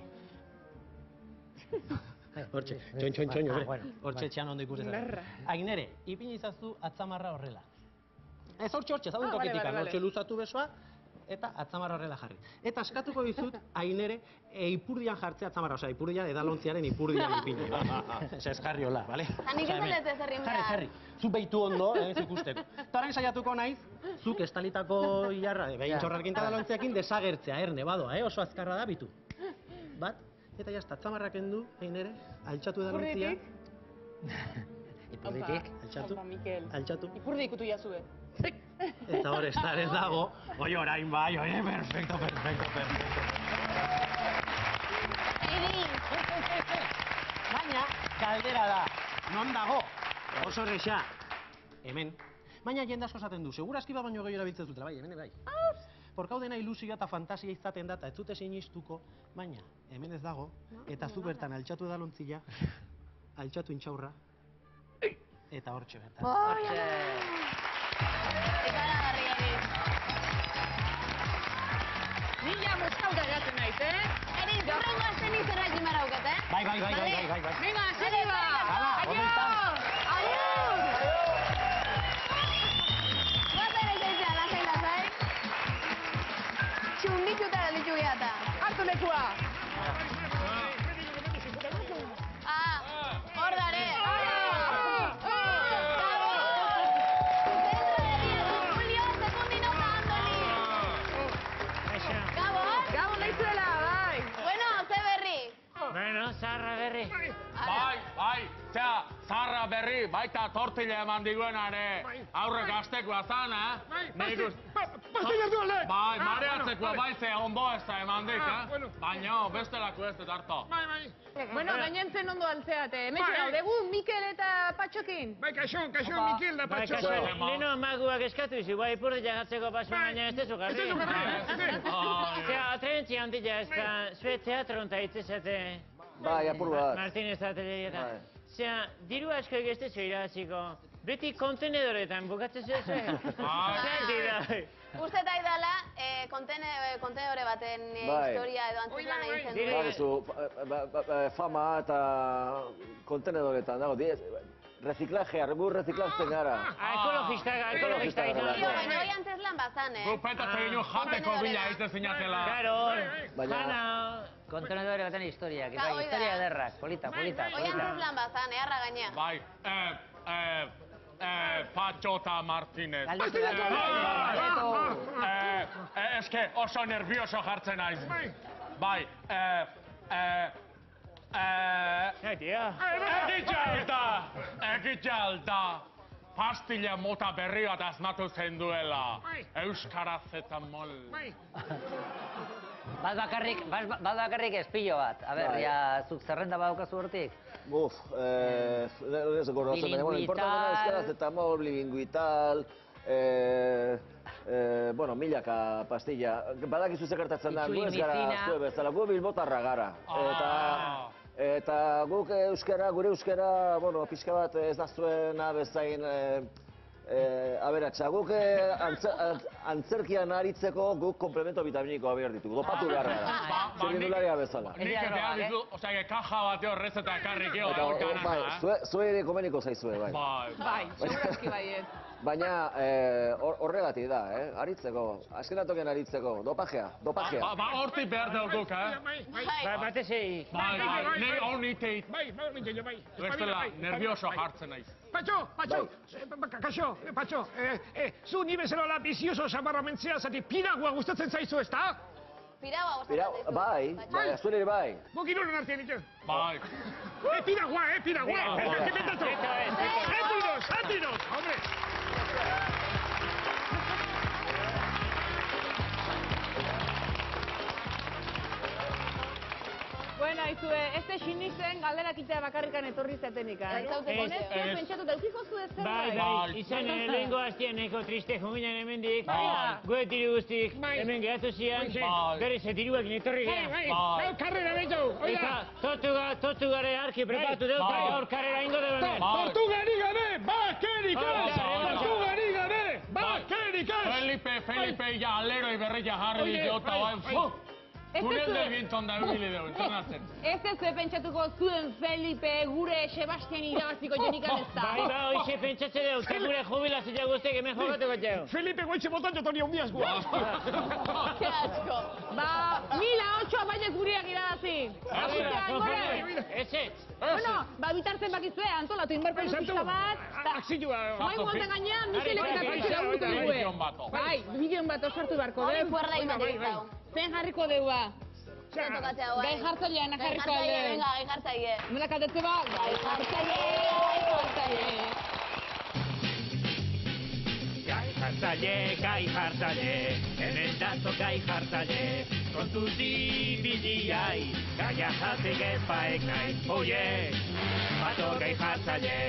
Hortxe, txoin, txoin, txoin, Ah, horre. bueno, Hortxe etxean ondo ikusten. Lerra. Ainere, ipini izazu atzamarra horrela. Ez hortxe, hortxe, zauden Ah, vale, toketikan, vale, hortxe vale. luzatu besoa, eta atzamarra horrela jarri. Eta eskatuko dizut, ainere, e, ipurdian jartzea atzamarra, osea, ipurdian edalontziaren ipurdian ipini. Ez ez jarri hola, bale? Eta nik ez Osea, hemen. dut ez errin Jarri, behar. jarri. Zu behitu ondo, eh, ez ikusteko. Eta orain saiatuko naiz, zuk estalitako jarra, behin txorrarkin eta edalontziakin desagertzea, erne, badoa, eh? Oso azkarra da, bitu. Bat, eta jazta, atzamarrak endu, ainere, altxatu edalontzia. Ipurditik. Altxatu, Opa, Mikel. altxatu. Ipurdi ikutu jazue. Eta hor estar ez dago, oi orain bai, oi, perfecto, perfecto, perfecto. Baina, galdera da, non dago? Oso erresa. Hemen. Baina jende asko esaten du, segurazki bat baino gehiago erabiltzen zutela, bai, hemen bai. Porkaudena ilusioa eta fantasia izaten da, eta ez zute sinistuko, baina hemen ez dago, eta zu bertan altxatu edalontzia, altxatu intxaurra, eta hortxe bertan. Ni ja mozkauta gaten naiz, eh? Eri, horrengo azten izan raiz marauket, eh? Bai, bai, bai, bai, bai, bai, bai. Venga, segi ba! Hala, honetan. Adiós! Guazen ez eitzea, lasai, lasai. Txundituta gelditu gehiata. Hartu lekua! Ah, hor dare. Gabo nahizuela, bai! Bueno, ze berri. Bueno, zarra berri. Bai, bai, zea, zarra berri, baita tortilla eman diguena ere, aurre gaztekoa zan, eh? Nik uz... Pastilla du alde! Bai, mareatzekoa baitze ondo ez da eman dik, Ah, eh? bueno. Baina, bestelako ez dut harto. Bai, bai. Bueno, gainentzen ondo altzeate. Hemen Bai. gaudegu Mikel eta Patxokin. Bai, kaixo, kaixo, Mikel da Bai, Patxo. kaso, nino maguak eskatu izi, guai ipurdi jagatzeko pasu baina ez tezu garri. Ez tezu garri, Zea, atrentzia handia ez da, zue teatronta itzesate. Bai, apur bat. Martínez atelietan. Bai. Zea, diru asko egestezu irabaziko. Beti kontenedoretan bukatzen zuen. Bai. Uste eta idala, eh, kontene, eh, kontenedore baten eh, Bai. historia edo antzeslan egiten Dire- du. Baduzu, ba- ba- ba- fama eta kontenedoretan dago, diez, reziklajea, gu reziklazten gara. Ah, ekologista, ekologista Ekologista, izan. Tio, baina hoi antzeslan bazan, eh? Gu pentatzen ginen jateko bila egiten zinatela. Claro, Baina- jana... Kontenedore baten historiak, Ka, bai, hoi da. historia ederrak, polita, polita, Hoi polita. antzeslan bazan, eharra gaina. Bai, eh, eh, eh, Patxota Martínez. Galdetu Eh, da, galdetu. Eh, eh, eske oso nervioso jartzen naiz. Bai, eh, eh, eh, Ai, tio. Egitxalda, egitxalda, pastilla mota berri bat asmatu zen duela. Euskaraz eta mol. Bat bakarrik, bat bat bakarrik espillo bat. A ber, Bai. ja, zuk zerrenda badaukazu hortik? Uf, eh, ez goratzen, baina, bueno, importante da euskaraz eta mol, bilinguital, eh, Eh, bueno, milaka pastilla. Badakizu ze gertatzen da, gu ez gara zue bezala, gu bilbotarra gara. Eta, eta guk euskara, gure euskara, bueno, pixka bat ez da zuena bezain eh, eh, aberatsa. Guk eh, antzer, antzerkian aritzeko guk komplemento vitaminiko behar ditugu, dopatu behar gara. Txirrindularia bezala. Nik behar ditu, osea, que kaja bateo rezeta ekarrikeo, bai, zue ere komeniko zaizue, bai. Bai, segurazki baiet. Baina horregatik da, eh? Aritzeko, azken tokian aritzeko, dopajea, dopajea. Ba, hortik behar daukuk, eh? Bai, batez egin. Bai, bai, nahi hon iteit. Bai, bai, bai, bai. Bestela, nervioso jartzen naiz. Patxo, Patxo, kaixo, Patxo, zu ni bezala bizioso samarra mentzea, zati piragua gustatzen zaizu, ez da? Piragua gustatzen zaizu. Bai, bai, azuen ere bai. Guk irunen artean ditu. Bai. Eh, piragua, eh, piragua. ¿Qué inventato? Atinos, atinos, hombre. Bueno, aizue, ez te xinizen galderakitea bakarrikan etorri zatenik, eh? Honezko, pentsatu, daukiko zu ez Bai, zerbait? bai, izan lehenko hastian nahiko triste junginen hemendik. Goe tiru guztik, hemen gehatu zian, berriz etiruak netorri geha. Bai, bai, karrera behitu, Eta, tortu gare arki prepatu dut, gaur karrera ingo dugu hemen. Tortu gari gabe, bakerik ez! Tortu gari gabe, bakerik ez! Felipe, Felipe, ja aleroi berria jarri diota, bai, Gurel del binton da ebili dugu, entrenatzen. Ez ez zue pentsatuko zuen Felipe, gure Sebastian irabaziko jonikan ez da. Bai, bai, hoxe pentsatzen dugu, eta gure jubilazioa guztiak hemen jokatuko txegu. Felipe, goitxe botan jotori hon diaz gua. Ke asko. Ba, mila otxoa bainez guriak irabazi. Agustean, gore. Ez ez. Bueno, ba, bitartzen bakizue, antolatu inbarpen pixka bat. Akzilua. Bai, guanten gainean, Mikelek eta Patxi lagunduko dugu. Bai, milion bat osartu beharko Hori dugu. puerda imaterik zau. Zen jarriko degua. Zen tokatzea guai. Gai jartzailean, jarriko alde. Venga, gai jartzaile. Nola kaltetze ba? Gai jartzaile, gai jartzaile. Gai jartzaile, gai jartzaile, hemen dazo gai jartzaile, kontuz ibiliai, gaia jatek ez baek nahi, oie, bator gai jartzaile.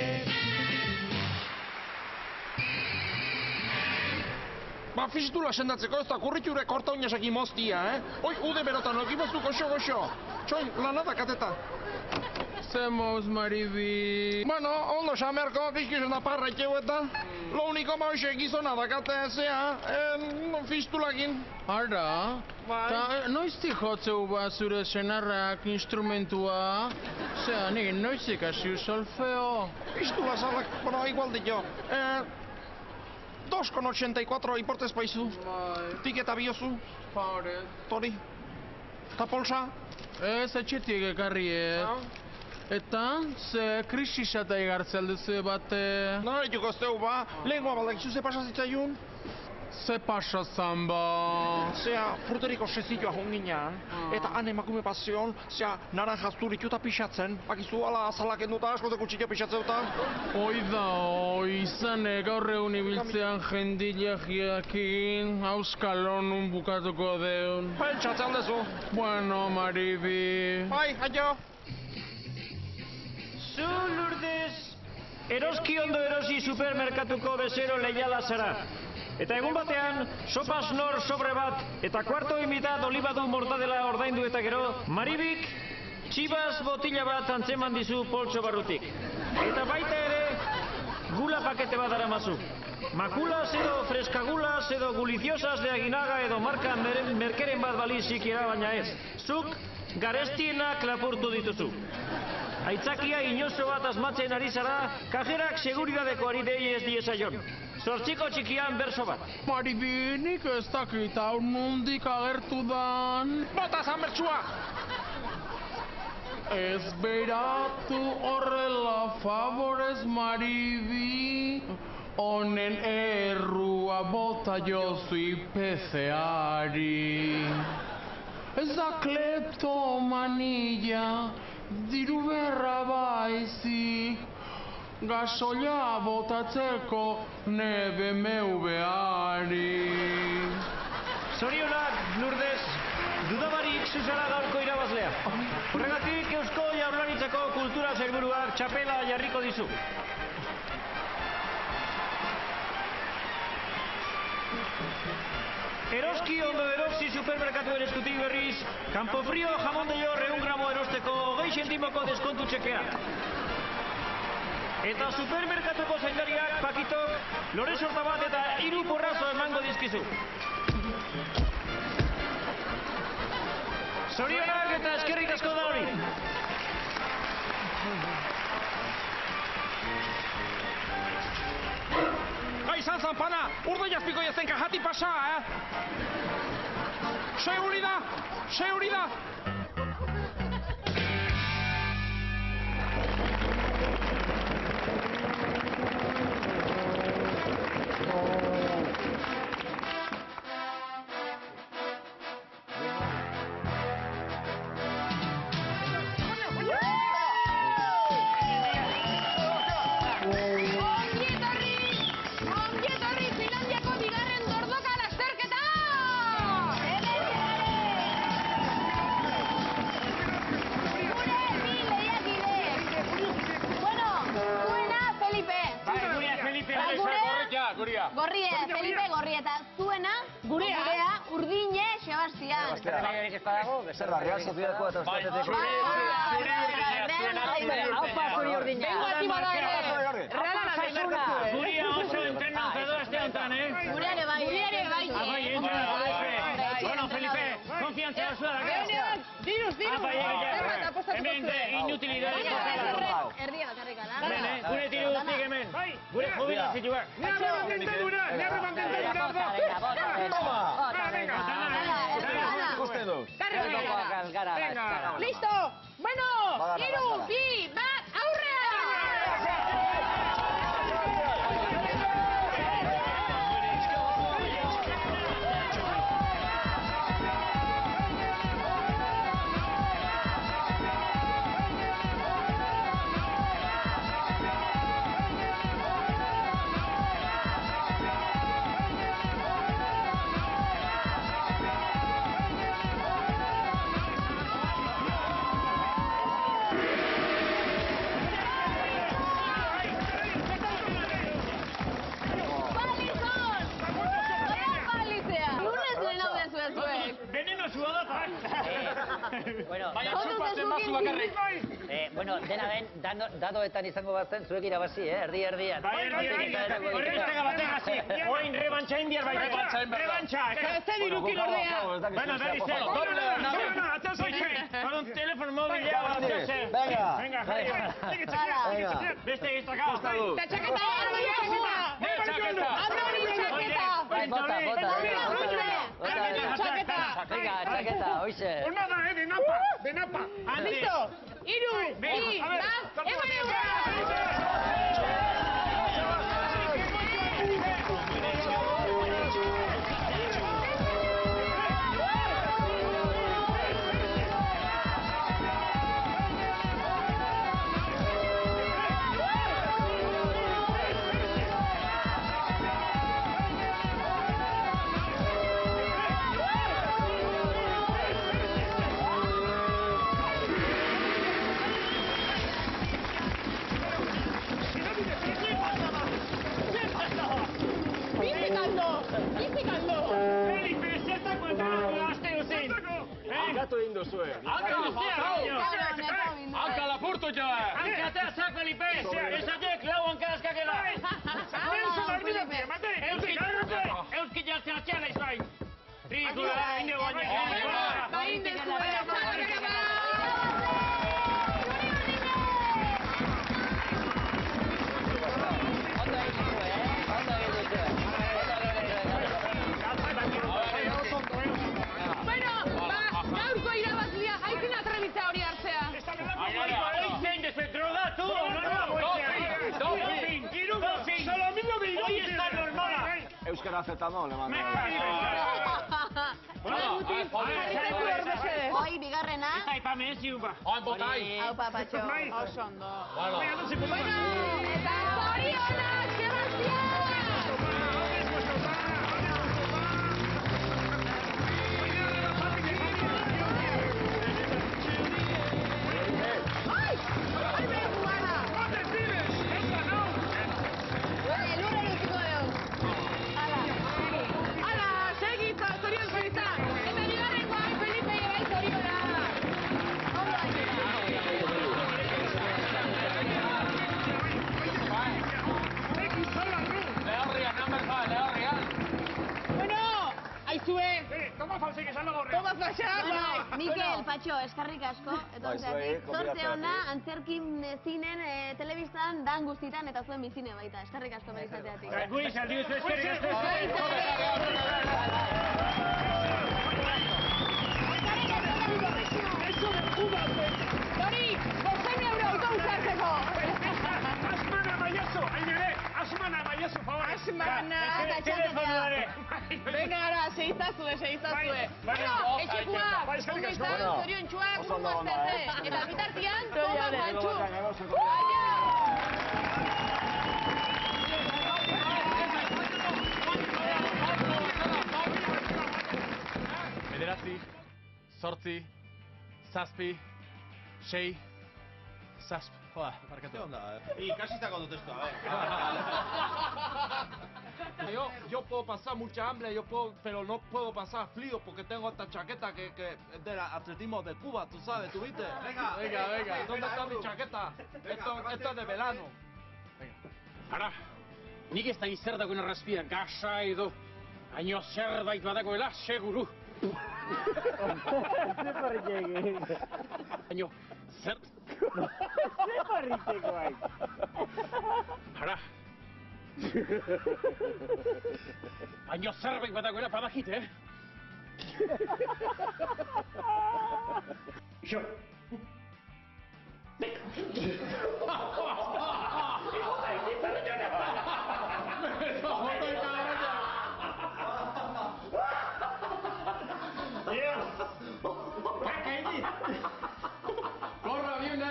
Ba, fistula sendatzeko ez da kurriture korta uinasekin moztia, eh? Oi, ude berotan, okibazu goxo, goxo. Txoin, lanada kateta. Zemoz, Maribi. Bueno, ondo xamerko, kizkizen da parra itxeu eta. Lo único ma hoxe gizona dakate, zea, eh, fistulakin. Ara? Ta noiztik jotzeu ba zure senarrak instrumentua? Zea, nik noizik hasi solfeo? Fistula zalak, bueno, igual dio. Eh, dos con ochenta y cuatro importes paizu. Tik eta biozu. Pare. Tori. Ta polsa? Ez, etxetik ekarriet. Eta, ze krisisata igartzel duzu bate? No, etuko zeu ba, lehengua baldakizu ze pasazitzaiun? Ze pasazan ba? Zea, fruteriko sezioa honginan, eta han emakume pasion, zea, naranja zurituta pixatzen, bakizu ala azalak enduta, askoteko txikia pixatzeuta. Hoi da, hoi, izan gaur egun ibiltzean jendilegiakin, auskalonun bukatuko deun. Pentsatze aldezu. Bueno, Maribi. Bai, aio. Zu, Lourdes, eroski ondo erosi supermerkatuko bezero leiala zara. Eta egun batean, sopas nor sobre bat, eta kuarto imitat olibadun mortadela ordaindu eta gero, Maribik, txibas botila bat antzeman dizu poltso barrutik. Eta baita ere, gula pakete bat daramazu. Makulas edo freskagulas edo guliciosas de Aginaga edo marka mer merkeren bat balizik ira baina ez. Zuk garestienak lapurtu dituzu. Aitzakia inozo bat asmatzen ari zara, kajerak seguridadeko ari dei ez diezaion. Zortziko txikian berso bat. Maribi, nik ez dakit hau nondik agertu dan. Bota zan bertsua! Ez beratu horrela favorez, Maribi. Honen errua bota jozu pezeari. Ez da kleptomania, diru berra baizik. Gasoia botatzeko ne be eme ve-ari. Zorionak, Lourdes, dudabarik zuzara gaurko irabazlea. Horregatik Eusko Jaurlaritzako Kultura Sailburuak txapela jarriko dizu. Eroski ondo erosi supermerkatuen eskutik berriz, Campofrio jamon de yorre un gramo erosteko hogei sentimoko deskontu txekea. Eta supermerkatuko zaindariak pakitok lore sorta bat eta hiru porrazo emango dizkizu. Zorionak eta eskerrik asko da hori. Gai, zantzan, pana! Urdo jazpiko jazenka, jati pasa, eh? Seguri da! Seguri da! Gorrie, Felipe Gorrie, eta zuena, gurea, Urdine, Sebastián. Zer da, Real Sociedadeko eta Euskal Haupa, zuri Urdine. Guria oso entrenatzedo este honetan, eh? Gurea ere bai. Gurea ere bai. Abai, entra, bueno, Felipe, konfiantzia osua da, gero? Diruz, diruz. Hemen inutilidades. Erdia bakarrik ala. Hemen, gure tiru guztik hemen. Gure jubilazioak. Nearre mantentadura, nearre mantentadura. Listo. Bueno, hiru, bi, bat, aurrea! Bueno, eh, bueno, dena den, dadoetan izango bazen, zuek irabazi, eh? Erdi, erdian. Bai, erdi, erdi. Horretega baten hasi. Oin rebantxa indiar baita. Rebantxa. Ez dirukin ordea. Bueno, berri ze. Doble, doble. Con un teléfono móvil ya. Venga. Venga, Venga. Beste iztaka. Eta txaketa, abri txaketa. Abri txaketa. Bota, bota. Txaketa. Venga, txaketa, hoxe. Una da, eh, de napa, de napa. Listo. Iru, bi, bat, eman eura! Felipe, zertako entrenatu aste uzin. Hankatu egin duzue. Hanka lapurtu ja. Hanka atea zak, Felipe. Esatek lau hanka azkakela. Euski jartzen atxela izbain. Ridikula, inde guaina. Ba, inde zuela. Euskara zetamol, eman. Hoi, bigarrena. Eta ipame ez ziupa. Oan botai. Hau, papatxo. Oso ondo. Bueno, eta zorionak, Sebastián! Ala, segi, zorionak! Miguel, Patxo, eskarrik asko. Etortzeatik, zorte ona, antzerkin zinen, telebistan, dan guztitan, eta zuen bizine baita. Eskarrik asko berizateatik. Guri saldi duzu eskerrik asko. Eso de Cuba, Dori, bosteun euro autobus hartzeko. Asmana maiazu, ainere, asmana maiazu, favor. Asmana, eta txaketea. Venga, ara, seizazue, seizazue. Bueno, etxekuak, ongo izan, zorion txuak, mungo azterte. Eta bitartian, toma mantxu. Bederatzi, zortzi, zazpi, sei, zazpi. Joa, barkatu. Onda, ikasitako dut esto, a ver. Yo, yo puedo pasar mucha hambre, yo puedo, pero no puedo pasar frío porque tengo esta chaqueta que, que es del atletismo de Cuba, tú sabes, ¿tú viste? Venga, venga, venga. ¿Dónde está mi chaqueta? Esto, esto es de verano. Venga. Ara, nik ez da zer dagoen arrazpia, gasa edo, haino zerbait badagoela, seguru. Zeparritxek. Haino, zer... Zeparritxeko hain. Ara. Haino zerbait badagoela badakit, eh? Ixo. Corra, Viuna.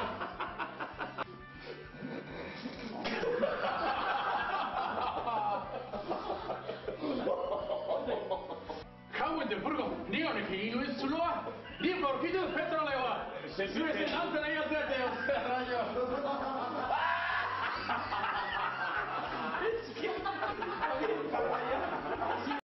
Kauen de burgo, ni honek egin nuen zuloa, ni borkitu petroleoa. Zure zen antzen nahi atzete, raio. Ez